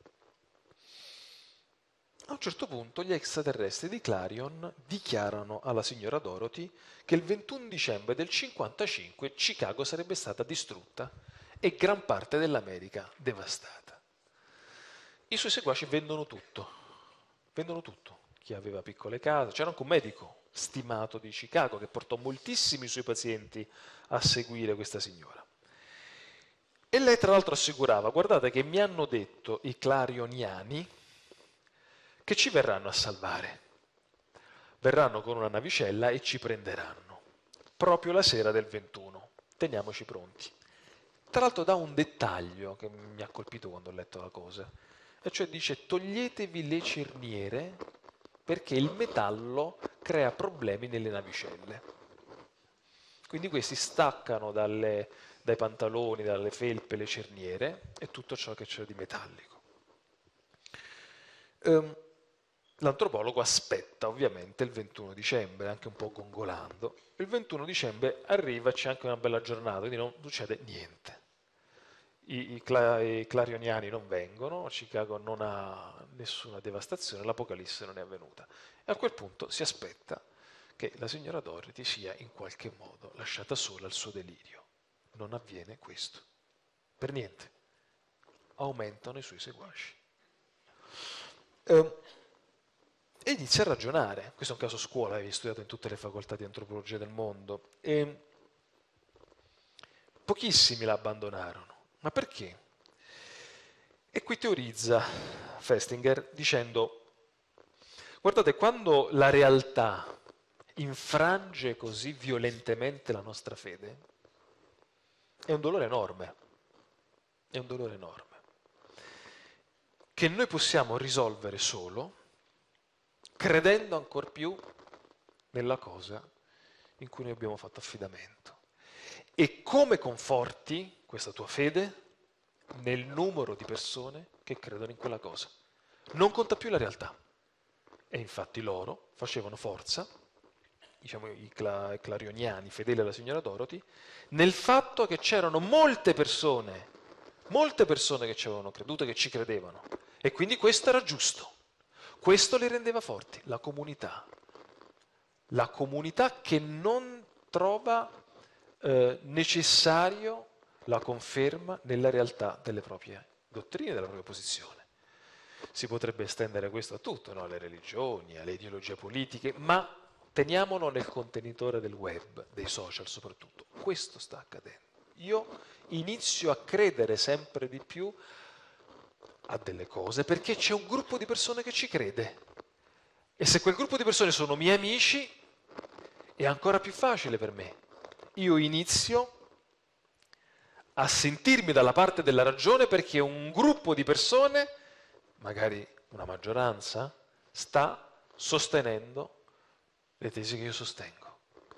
A un certo punto gli extraterrestri di Clarion dichiarano alla signora Dorothy che il 21 dicembre del 1955 Chicago sarebbe stata distrutta e gran parte dell'America devastata. I suoi seguaci vendono tutto. Chi aveva piccole case, c'era anche un medico stimato di Chicago che portò moltissimi suoi pazienti a seguire questa signora. E lei tra l'altro assicurava: guardate che mi hanno detto i clarioniani che ci verranno a salvare. Verranno con una navicella e ci prenderanno. Proprio la sera del 21. Teniamoci pronti. Tra l'altro dà un dettaglio che mi ha colpito quando ho letto la cosa. E cioè dice: toglietevi le cerniere perché il metallo crea problemi nelle navicelle. Quindi questi staccano dai pantaloni, dalle felpe, le cerniere e tutto ciò che c'è di metallico. L'antropologo aspetta ovviamente il 21 dicembre, anche un po' gongolando. Il 21 dicembre arriva, c'è anche una bella giornata, quindi non succede niente. I clarioniani non vengono, Chicago non ha nessuna devastazione, l'Apocalisse non è avvenuta. E a quel punto si aspetta che la signora Dorothy sia in qualche modo lasciata sola al suo delirio. Non avviene questo. Per niente. Aumentano i suoi seguaci. E inizia a ragionare. Questo è un caso scuola, avevi studiato in tutte le facoltà di antropologia del mondo. E pochissimi la abbandonarono. Ma perché? E qui teorizza Festinger dicendo: guardate, quando la realtà infrange così violentemente la nostra fede, è un dolore enorme, è un dolore enorme, che noi possiamo risolvere solo credendo ancor più nella cosa in cui noi abbiamo fatto affidamento. E come conforti questa tua fede? Nel numero di persone che credono in quella cosa. Non conta più la realtà. E infatti loro facevano forza, diciamo i clarioniani fedeli alla signora Dorothy, nel fatto che c'erano molte persone che ci avevano creduto, che ci credevano. E quindi questo era giusto. Questo li rendeva forti, la comunità. La comunità che non trova necessario la conferma nella realtà delle proprie dottrine, della propria posizione. Si potrebbe estendere questo a tutto, no? Alle religioni, alle ideologie politiche, ma teniamolo nel contenitore del web, dei social soprattutto. Questo sta accadendo. Io inizio a credere sempre di più a delle cose perché c'è un gruppo di persone che ci crede. E se quel gruppo di persone sono miei amici, è ancora più facile per me. Io inizio a sentirmi dalla parte della ragione perché un gruppo di persone, magari una maggioranza, sta sostenendo le tesi che io sostengo.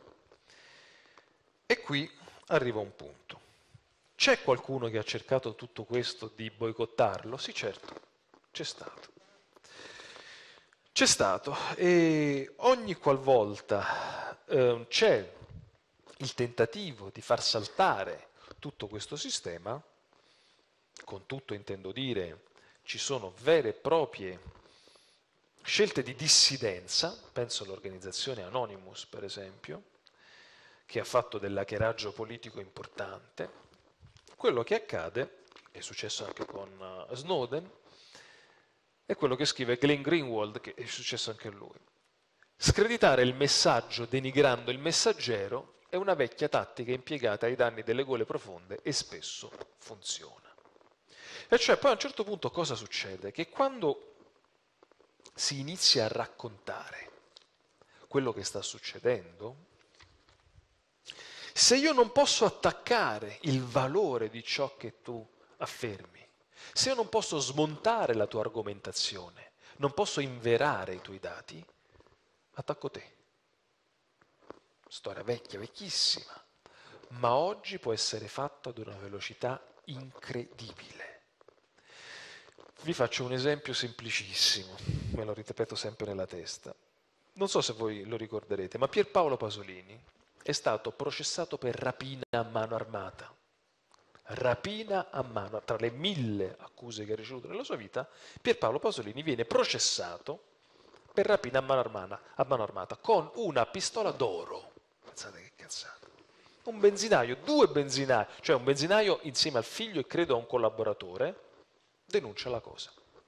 E qui arriva un punto. C'è qualcuno che ha cercato tutto questo di boicottarlo? Sì, certo, c'è stato. C'è stato, e ogni qualvolta c'è il tentativo di far saltare tutto questo sistema, con tutto intendo dire, ci sono vere e proprie scelte di dissidenza, penso all'organizzazione Anonymous per esempio, che ha fatto dell'hackeraggio politico importante. Quello che accade, è successo anche con Snowden, è quello che scrive Glenn Greenwald, che è successo anche a lui. Screditare il messaggio denigrando il messaggero è una vecchia tattica impiegata ai danni delle gole profonde e spesso funziona. E cioè poi a un certo punto cosa succede? Che quando si inizia a raccontare quello che sta succedendo, se io non posso attaccare il valore di ciò che tu affermi, se io non posso smontare la tua argomentazione, non posso inverare i tuoi dati, attacco te. Storia vecchia, vecchissima, ma oggi può essere fatto ad una velocità incredibile. Vi faccio un esempio semplicissimo, me lo ripeto sempre nella testa. Non so se voi lo ricorderete, ma Pierpaolo Pasolini è stato processato per rapina a mano armata. Rapina a mano, tra le 1000 accuse che ha ricevuto nella sua vita, Pierpaolo Pasolini viene processato per rapina a mano armata con una pistola d'oro. Pensate che cazzata. Un benzinaio, due benzinai, cioè un benzinaio insieme al figlio e credo a un collaboratore, denuncia la cosa.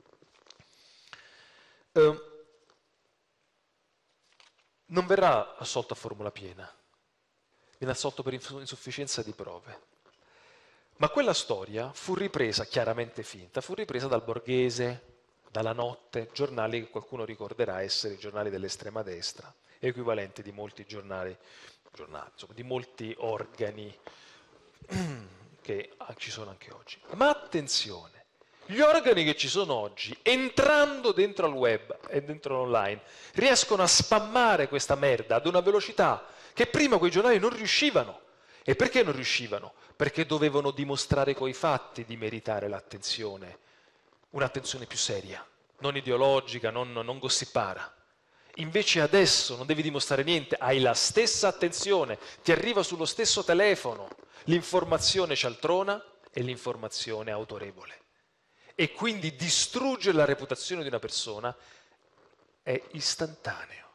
Non verrà assolto a formula piena, viene assolto per insufficienza di prove. Ma quella storia fu ripresa, chiaramente finta, fu ripresa dal Borghese, dalla Notte, giornali che qualcuno ricorderà essere i giornali dell'estrema destra, equivalenti di molti giornali, insomma, di molti organi che ci sono anche oggi. Ma attenzione, Gli organi che ci sono oggi, entrando dentro al web e dentro l'online, riescono a spammare questa merda ad una velocità che prima quei giornali non riuscivano. E perché non riuscivano? Perché dovevano dimostrare coi fatti di meritare l'attenzione, un'attenzione più seria, non ideologica, non gossipara. Invece adesso non devi dimostrare niente, hai la stessa attenzione, ti arriva sullo stesso telefono l'informazione cialtrona e l'informazione autorevole. E quindi distruggere la reputazione di una persona è istantaneo.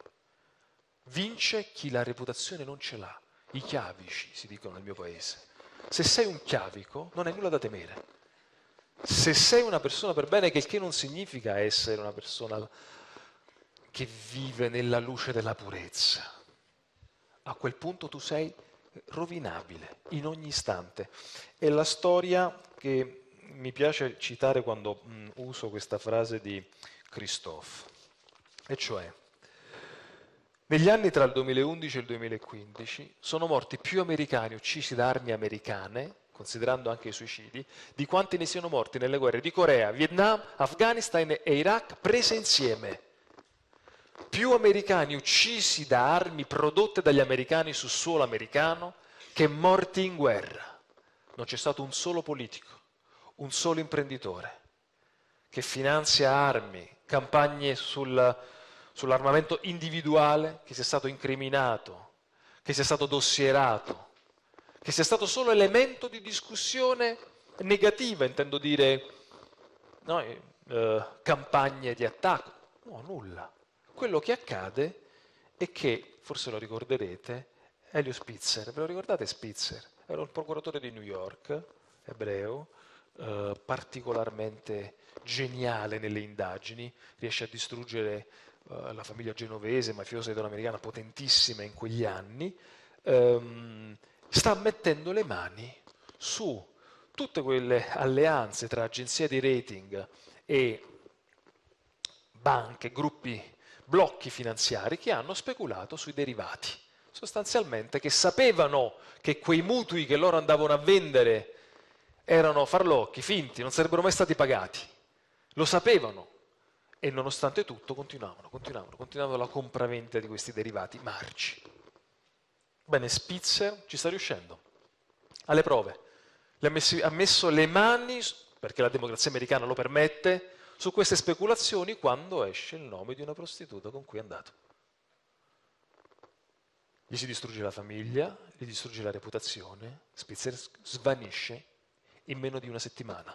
Vince chi la reputazione non ce l'ha. I chiavici, si dicono nel mio paese. Se sei un chiavico, non hai nulla da temere. Se sei una persona per bene, che il che non significa essere una persona che vive nella luce della purezza, a quel punto tu sei rovinabile in ogni istante. È la storia che mi piace citare quando uso questa frase di Christophe, e cioè: negli anni tra il 2011 e il 2015 sono morti più americani uccisi da armi americane, considerando anche i suicidi, di quanti ne siano morti nelle guerre di Corea, Vietnam, Afghanistan e Iraq prese insieme. Più americani uccisi da armi prodotte dagli americani su suolo americano che morti in guerra. Non c'è stato un solo politico, un solo imprenditore che finanzia armi, campagne sull'armamento individuale, che sia stato incriminato, che sia stato dossierato, che sia stato solo elemento di discussione negativa, intendo dire, no, campagne di attacco. No, nulla. Quello che accade è che, forse lo ricorderete, Elio Spitzer, ve lo ricordate Spitzer? Era un procuratore di New York, ebreo, particolarmente geniale nelle indagini, riesce a distruggere la famiglia genovese, mafiosa italoamericana, potentissima in quegli anni, sta mettendo le mani su tutte quelle alleanze tra agenzie di rating e banche, gruppi, blocchi finanziari che hanno speculato sui derivati, sostanzialmente che sapevano che quei mutui che loro andavano a vendere erano farlocchi, finti, non sarebbero mai stati pagati. Lo sapevano e nonostante tutto continuavano la compravendita di questi derivati marci. Bene, Spitzer ci sta riuscendo. Alle prove. Ha messo le mani, perché la democrazia americana lo permette, su queste speculazioni quando esce il nome di una prostituta con cui è andato. Gli si distrugge la famiglia, gli distrugge la reputazione, Spitzer svanisce in meno di una settimana.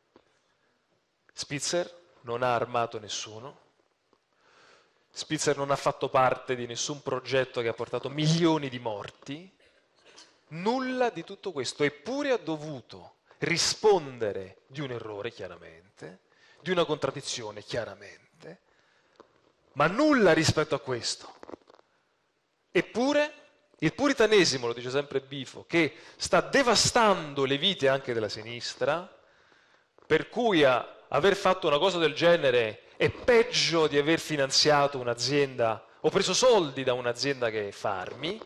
Spitzer non ha armato nessuno, Spitzer non ha fatto parte di nessun progetto che ha portato milioni di morti, nulla di tutto questo, eppure ha dovuto rispondere di un errore, chiaramente, di una contraddizione, chiaramente, ma nulla rispetto a questo. Eppure il puritanesimo, lo dice sempre Bifo, che sta devastando le vite anche della sinistra, per cui aver fatto una cosa del genere è peggio di aver finanziato un'azienda o preso soldi da un'azienda che fa armi,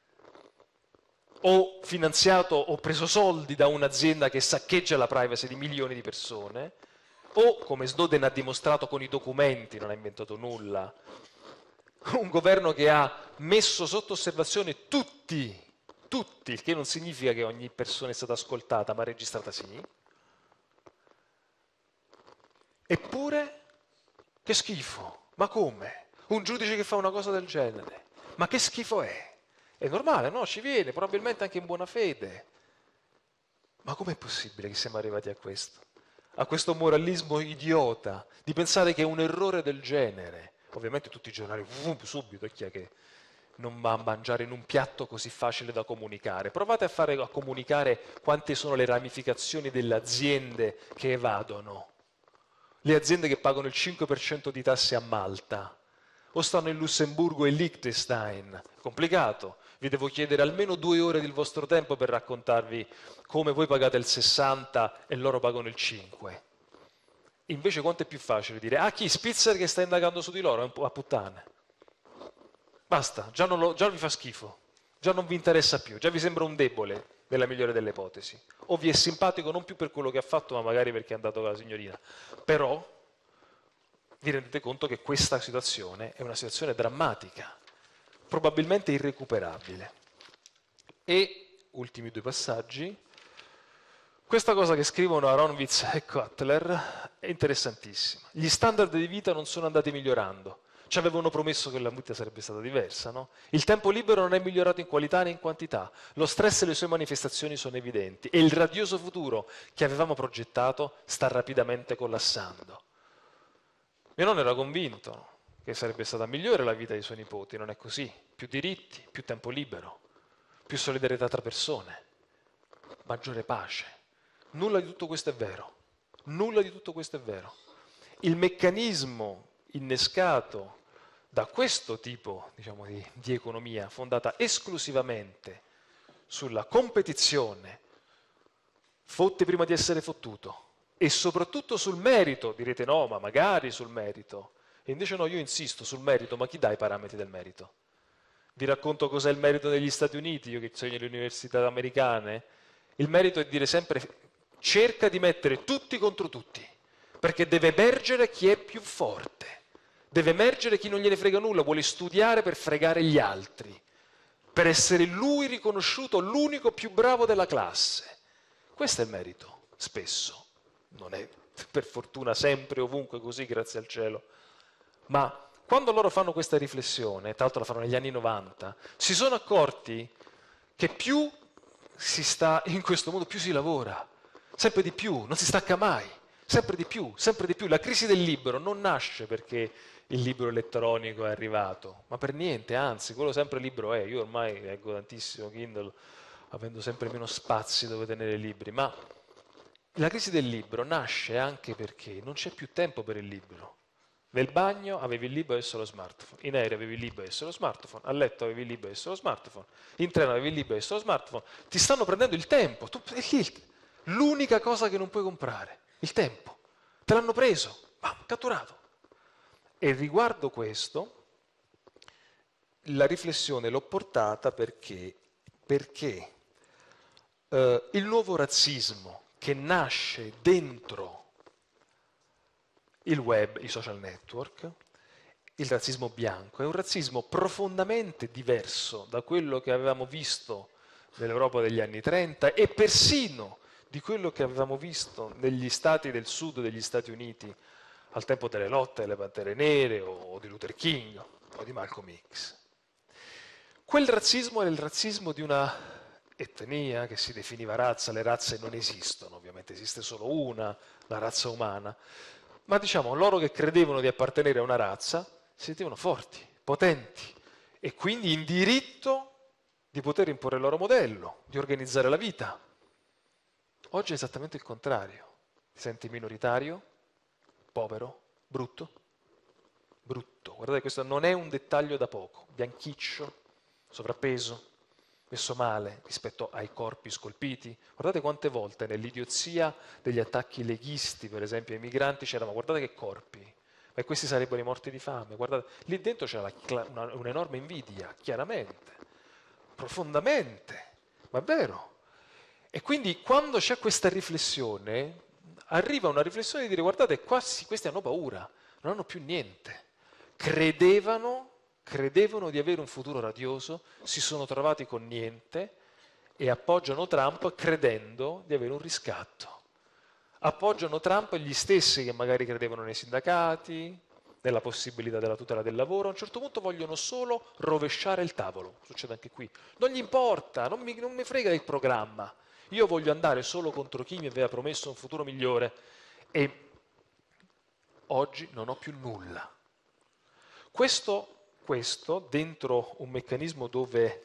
o finanziato o preso soldi da un'azienda che saccheggia la privacy di milioni di persone, o, come Snowden ha dimostrato con i documenti, non ha inventato nulla, un governo che ha messo sotto osservazione tutti, il che non significa che ogni persona è stata ascoltata, ma registrata sì. Eppure, che schifo, ma come? Un giudice che fa una cosa del genere, ma che schifo è? È normale, no? Ci viene, probabilmente anche in buona fede. Ma com'è possibile che siamo arrivati a questo? A questo moralismo idiota, di pensare che un errore del genere, ovviamente tutti i giornali, subito, è chiaro che non va a mangiare in un piatto così facile da comunicare. Provate a comunicare quante sono le ramificazioni delle aziende che evadono. Le aziende che pagano il 5% di tasse a Malta, o stanno in Lussemburgo e Liechtenstein. Complicato. Vi devo chiedere almeno 2 ore del vostro tempo per raccontarvi come voi pagate il 60 e loro pagano il 5. Invece quanto è più facile dire, chi Spitzer che sta indagando su di loro, è un po' a puttane. Basta, già vi fa schifo, già non vi interessa più, già vi sembra un debole. nella migliore delle ipotesi. O vi è simpatico non più per quello che ha fatto, ma magari perché è andato con la signorina. Però vi rendete conto che questa situazione è una situazione drammatica, probabilmente irrecuperabile. E, ultimi due passaggi, questa cosa che scrivono Aronowitz e Kotler è interessantissima. Gli standard di vita non sono andati migliorando. Ci avevano promesso che la vita sarebbe stata diversa, no? Il tempo libero non è migliorato in qualità né in quantità. Lo stress e le sue manifestazioni sono evidenti e il radioso futuro che avevamo progettato sta rapidamente collassando. Mio nonno era convinto che sarebbe stata migliore la vita dei suoi nipoti, non è così. Più diritti, più tempo libero, più solidarietà tra persone, maggiore pace. Nulla di tutto questo è vero. Nulla di tutto questo è vero. Il meccanismo innescato da questo tipo, diciamo, di economia fondata esclusivamente sulla competizione, fotti prima di essere fottuto, e soprattutto sul merito, direte no, ma magari sul merito. E invece no, io insisto sul merito, ma chi dà i parametri del merito? Vi racconto cos'è il merito negli Stati Uniti, io che insegno nelle università americane. Il merito è dire sempre cerca di mettere tutti contro tutti, perché deve emergere chi è più forte, deve emergere chi non gliene frega nulla, vuole studiare per fregare gli altri, per essere lui riconosciuto l'unico più bravo della classe. Questo è il merito, spesso. Non è per fortuna sempre ovunque così, grazie al cielo. Ma quando loro fanno questa riflessione, tra l'altro la fanno negli anni 90, si sono accorti che più si sta in questo modo, più si lavora, sempre di più, non si stacca mai, sempre di più, sempre di più. La crisi del libro non nasce perché il libro elettronico è arrivato, ma per niente, anzi, quello sempre libro è. Io ormai leggo tantissimo Kindle, avendo sempre meno spazi dove tenere i libri, ma la crisi del libro nasce anche perché non c'è più tempo per il libro. Nel bagno avevi il libro e adesso lo smartphone, in aereo avevi il libro e adesso lo smartphone, a letto avevi il libro e adesso lo smartphone, in treno avevi il libro e adesso lo smartphone. Ti stanno prendendo il tempo, è lì l'unica cosa che non puoi comprare, il tempo. Te l'hanno preso, catturato. E riguardo questo, la riflessione l'ho portata perché il nuovo razzismo che nasce dentro il web, i social network, il razzismo bianco, è un razzismo profondamente diverso da quello che avevamo visto nell'Europa degli anni 30 e persino di quello che avevamo visto negli stati del sud degli Stati Uniti al tempo delle lotte delle Pantere Nere o di Luther King o di Malcolm X. Quel razzismo era il razzismo di una etnia che si definiva razza, le razze non esistono, ovviamente esiste solo una, la razza umana, ma diciamo loro che credevano di appartenere a una razza si sentivano forti, potenti e quindi in diritto di poter imporre il loro modello, di organizzare la vita. Oggi è esattamente il contrario, ti senti minoritario, povero, brutto, brutto. Guardate, questo non è un dettaglio da poco, bianchiccio, sovrappeso, messo male rispetto ai corpi scolpiti. Guardate quante volte nell'idiozia degli attacchi leghisti, per esempio, ai migranti c'era, ma guardate che corpi, ma questi sarebbero i morti di fame. Guardate, lì dentro c'era un'enorme invidia, chiaramente, profondamente, ma è vero. E quindi quando c'è questa riflessione, arriva una riflessione di dire guardate, questi hanno paura, non hanno più niente. Credevano di avere un futuro radioso, si sono trovati con niente e appoggiano Trump credendo di avere un riscatto. Appoggiano Trump gli stessi che magari credevano nei sindacati, nella possibilità della tutela del lavoro, a un certo punto vogliono solo rovesciare il tavolo, succede anche qui. Non gli importa, non mi frega del programma, io voglio andare solo contro chi mi aveva promesso un futuro migliore e oggi non ho più nulla. Questo dentro un meccanismo dove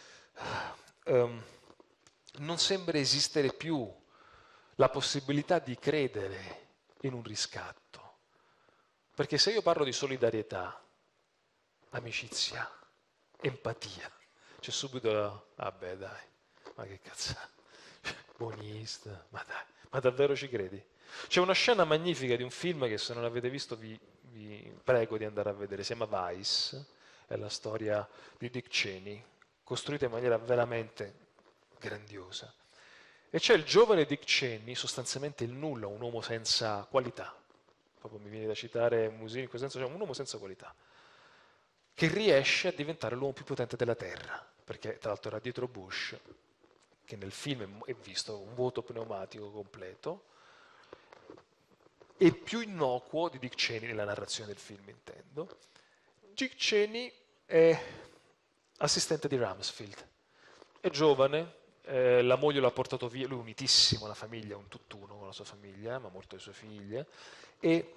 non sembra esistere più la possibilità di credere in un riscatto. Perché se io parlo di solidarietà, amicizia, empatia, c'è subito, vabbè dai, ma che cazzata, buonista, ma dai, ma davvero ci credi? C'è una scena magnifica di un film che se non l'avete visto vi prego di andare a vedere, si chiama Vice, è la storia di Dick Cheney, costruita in maniera veramente grandiosa. E c'è il giovane Dick Cheney, sostanzialmente il nulla, un uomo senza qualità. Proprio mi viene da citare Musini in questo senso, cioè un uomo senza qualità, che riesce a diventare l'uomo più potente della Terra, perché tra l'altro era dietro Bush, che nel film è visto un vuoto pneumatico completo, e più innocuo di Dick Cheney nella narrazione del film, intendo. Dick Cheney è assistente di Rumsfeld, è giovane, la moglie l'ha portato via, lui è unitissimo alla famiglia, un tutt'uno con la sua famiglia, ma molto le sue figlie, e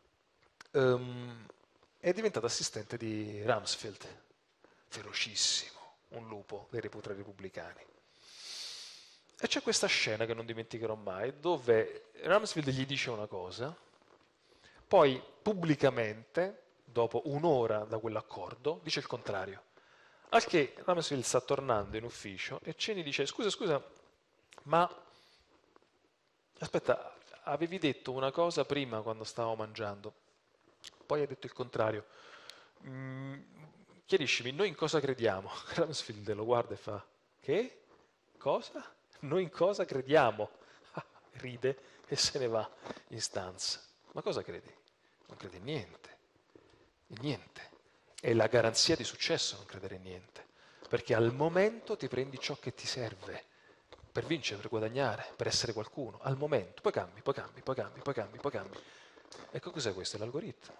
è diventato assistente di Rumsfeld, ferocissimo, un lupo dei repubblicani. E c'è questa scena che non dimenticherò mai, dove Rumsfeld gli dice una cosa, poi pubblicamente, dopo un'ora da quell'accordo, dice il contrario. Al che Rumsfeld sta tornando in ufficio e Cheney dice: scusa, ma aspetta, avevi detto una cosa prima quando stavamo mangiando, poi hai detto il contrario. Chiariscimi, noi in cosa crediamo? Rumsfeld lo guarda e fa: che? Cosa? Noi in cosa crediamo? Ride e se ne va in stanza. Ma cosa credi? Non credi in niente. In niente. È la garanzia di successo non credere in niente. Perché al momento ti prendi ciò che ti serve per vincere, per guadagnare, per essere qualcuno. Al momento. Poi cambi, poi cambi, poi cambi, poi cambi, poi cambi. Ecco cos'è questo? È l'algoritmo.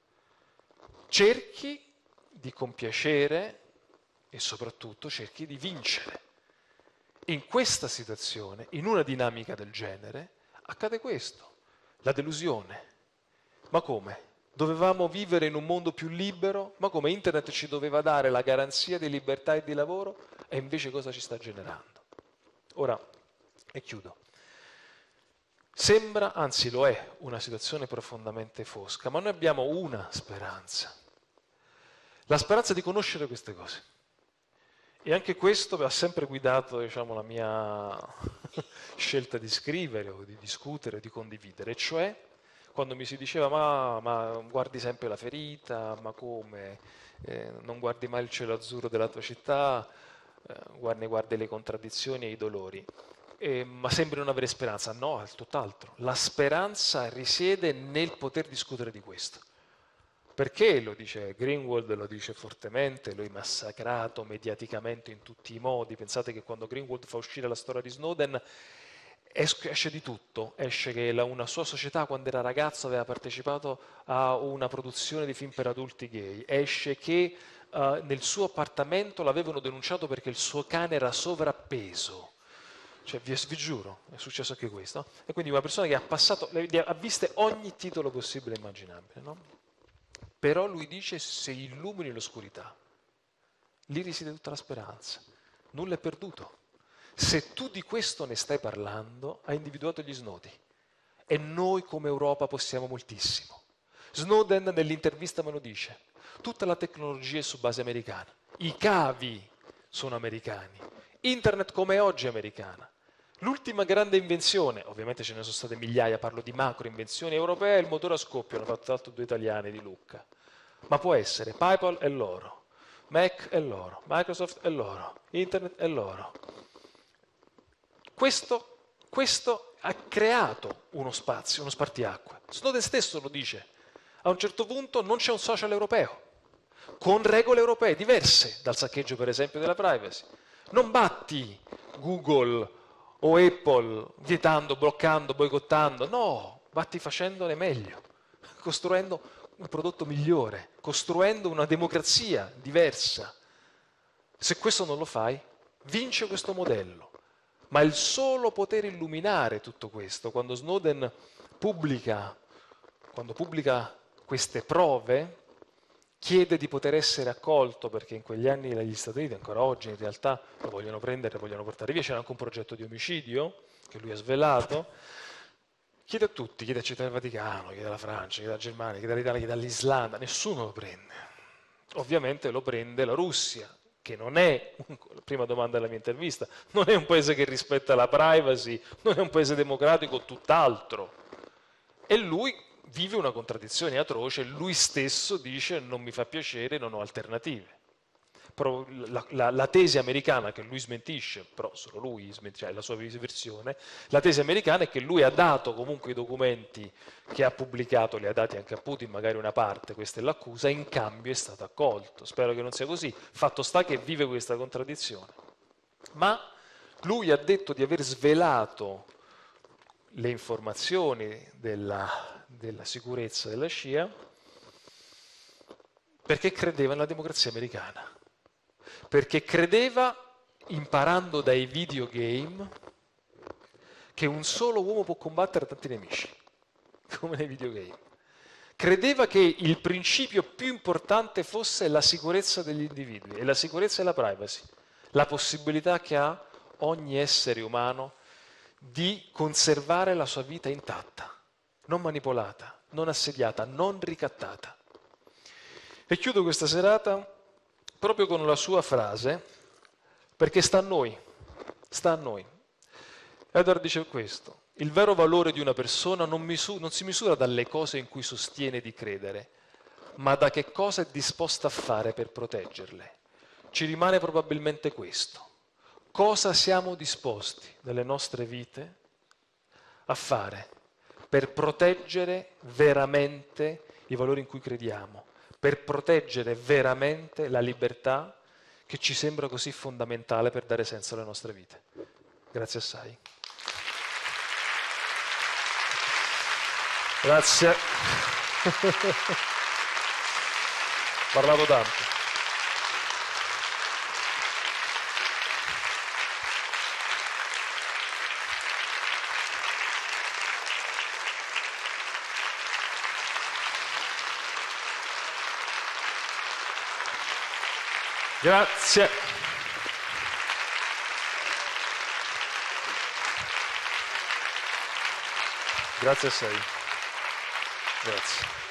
Cerchi di compiacere e soprattutto cerchi di vincere. In questa situazione, in una dinamica del genere, accade questo, la delusione. Ma come? Dovevamo vivere in un mondo più libero? Ma come Internet ci doveva dare la garanzia di libertà e di lavoro? E invece cosa ci sta generando? Ora, e chiudo. Sembra, anzi lo è, una situazione profondamente fosca, ma noi abbiamo una speranza. La speranza di conoscere queste cose. E anche questo ha sempre guidato, diciamo, la mia scelta di scrivere o di discutere, di condividere, cioè quando mi si diceva ma guardi sempre la ferita, ma come, non guardi mai il cielo azzurro della tua città, guardi le contraddizioni e i dolori, ma sembri non avere speranza. No, è tutt'altro. La speranza risiede nel poter discutere di questo. Perché lo dice Greenwald, lo dice fortemente, lo ha massacrato mediaticamente in tutti i modi. Pensate che quando Greenwald fa uscire la storia di Snowden esce di tutto, esce che una sua società quando era ragazzo aveva partecipato a una produzione di film per adulti gay, esce che nel suo appartamento l'avevano denunciato perché il suo cane era sovrappeso. Cioè, vi giuro, è successo anche questo. No? E quindi una persona che ha passato, ha viste ogni titolo possibile e immaginabile, no? Però lui dice: se illumini l'oscurità, lì risiede tutta la speranza. Nulla è perduto. Se tu di questo ne stai parlando, hai individuato gli snodi. E noi come Europa possiamo moltissimo. Snowden nell'intervista me lo dice. Tutta la tecnologia è su base americana. I cavi sono americani. Internet come oggi è americana. L'ultima grande invenzione, ovviamente ce ne sono state migliaia, parlo di macro invenzioni europee, è il motore a scoppio, hanno fatto tanto 2 italiani di Lucca. Ma può essere PayPal è loro, Mac è loro, Microsoft è loro, Internet è loro. Questo ha creato uno spazio, uno spartiacque. Snowden stesso lo dice. A un certo punto non c'è un social europeo, con regole europee diverse dal saccheggio per esempio della privacy. Non batti Google o Apple vietando, bloccando, boicottando, no, batti facendone meglio, costruendo un prodotto migliore, costruendo una democrazia diversa. Se questo non lo fai, vince questo modello. Ma il solo poter illuminare tutto questo, quando Snowden pubblica queste prove, chiede di poter essere accolto, perché in quegli anni gli Stati Uniti, ancora oggi in realtà, lo vogliono prendere, lo vogliono portare via, c'era anche un progetto di omicidio che lui ha svelato, chiede a tutti, chiede al Città del Vaticano, chiede alla Francia, chiede alla Germania, chiede all'Italia, chiede all'Islanda, nessuno lo prende. Ovviamente lo prende la Russia, che non è, prima domanda della mia intervista, non è un paese che rispetta la privacy, non è un paese democratico, tutt'altro. E lui vive una contraddizione atroce, lui stesso dice non mi fa piacere, non ho alternative. la tesi americana, che lui smentisce, però solo lui smentisce, è la sua versione, la tesi americana è che lui ha dato comunque i documenti che ha pubblicato, li ha dati anche a Putin, magari una parte, questa è l'accusa, in cambio è stato accolto. Spero che non sia così. Fatto sta che vive questa contraddizione. Ma lui ha detto di aver svelato le informazioni della sicurezza della CIA perché credeva nella democrazia americana, perché credeva, imparando dai videogame, che un solo uomo può combattere tanti nemici, come nei videogame. Credeva che il principio più importante fosse la sicurezza degli individui, e la sicurezza e la privacy, la possibilità che ha ogni essere umano di conservare la sua vita intatta, non manipolata, non assediata, non ricattata. E chiudo questa serata proprio con la sua frase, perché sta a noi, sta a noi. Edward dice questo: il vero valore di una persona non si misura dalle cose in cui sostiene di credere, ma da che cosa è disposta a fare per proteggerle. Ci rimane probabilmente questo: cosa siamo disposti nelle nostre vite a fare per proteggere veramente i valori in cui crediamo, per proteggere veramente la libertà che ci sembra così fondamentale per dare senso alle nostre vite. Grazie assai. Grazie. Parlato tanto. Grazie. Grazie a sei. Grazie.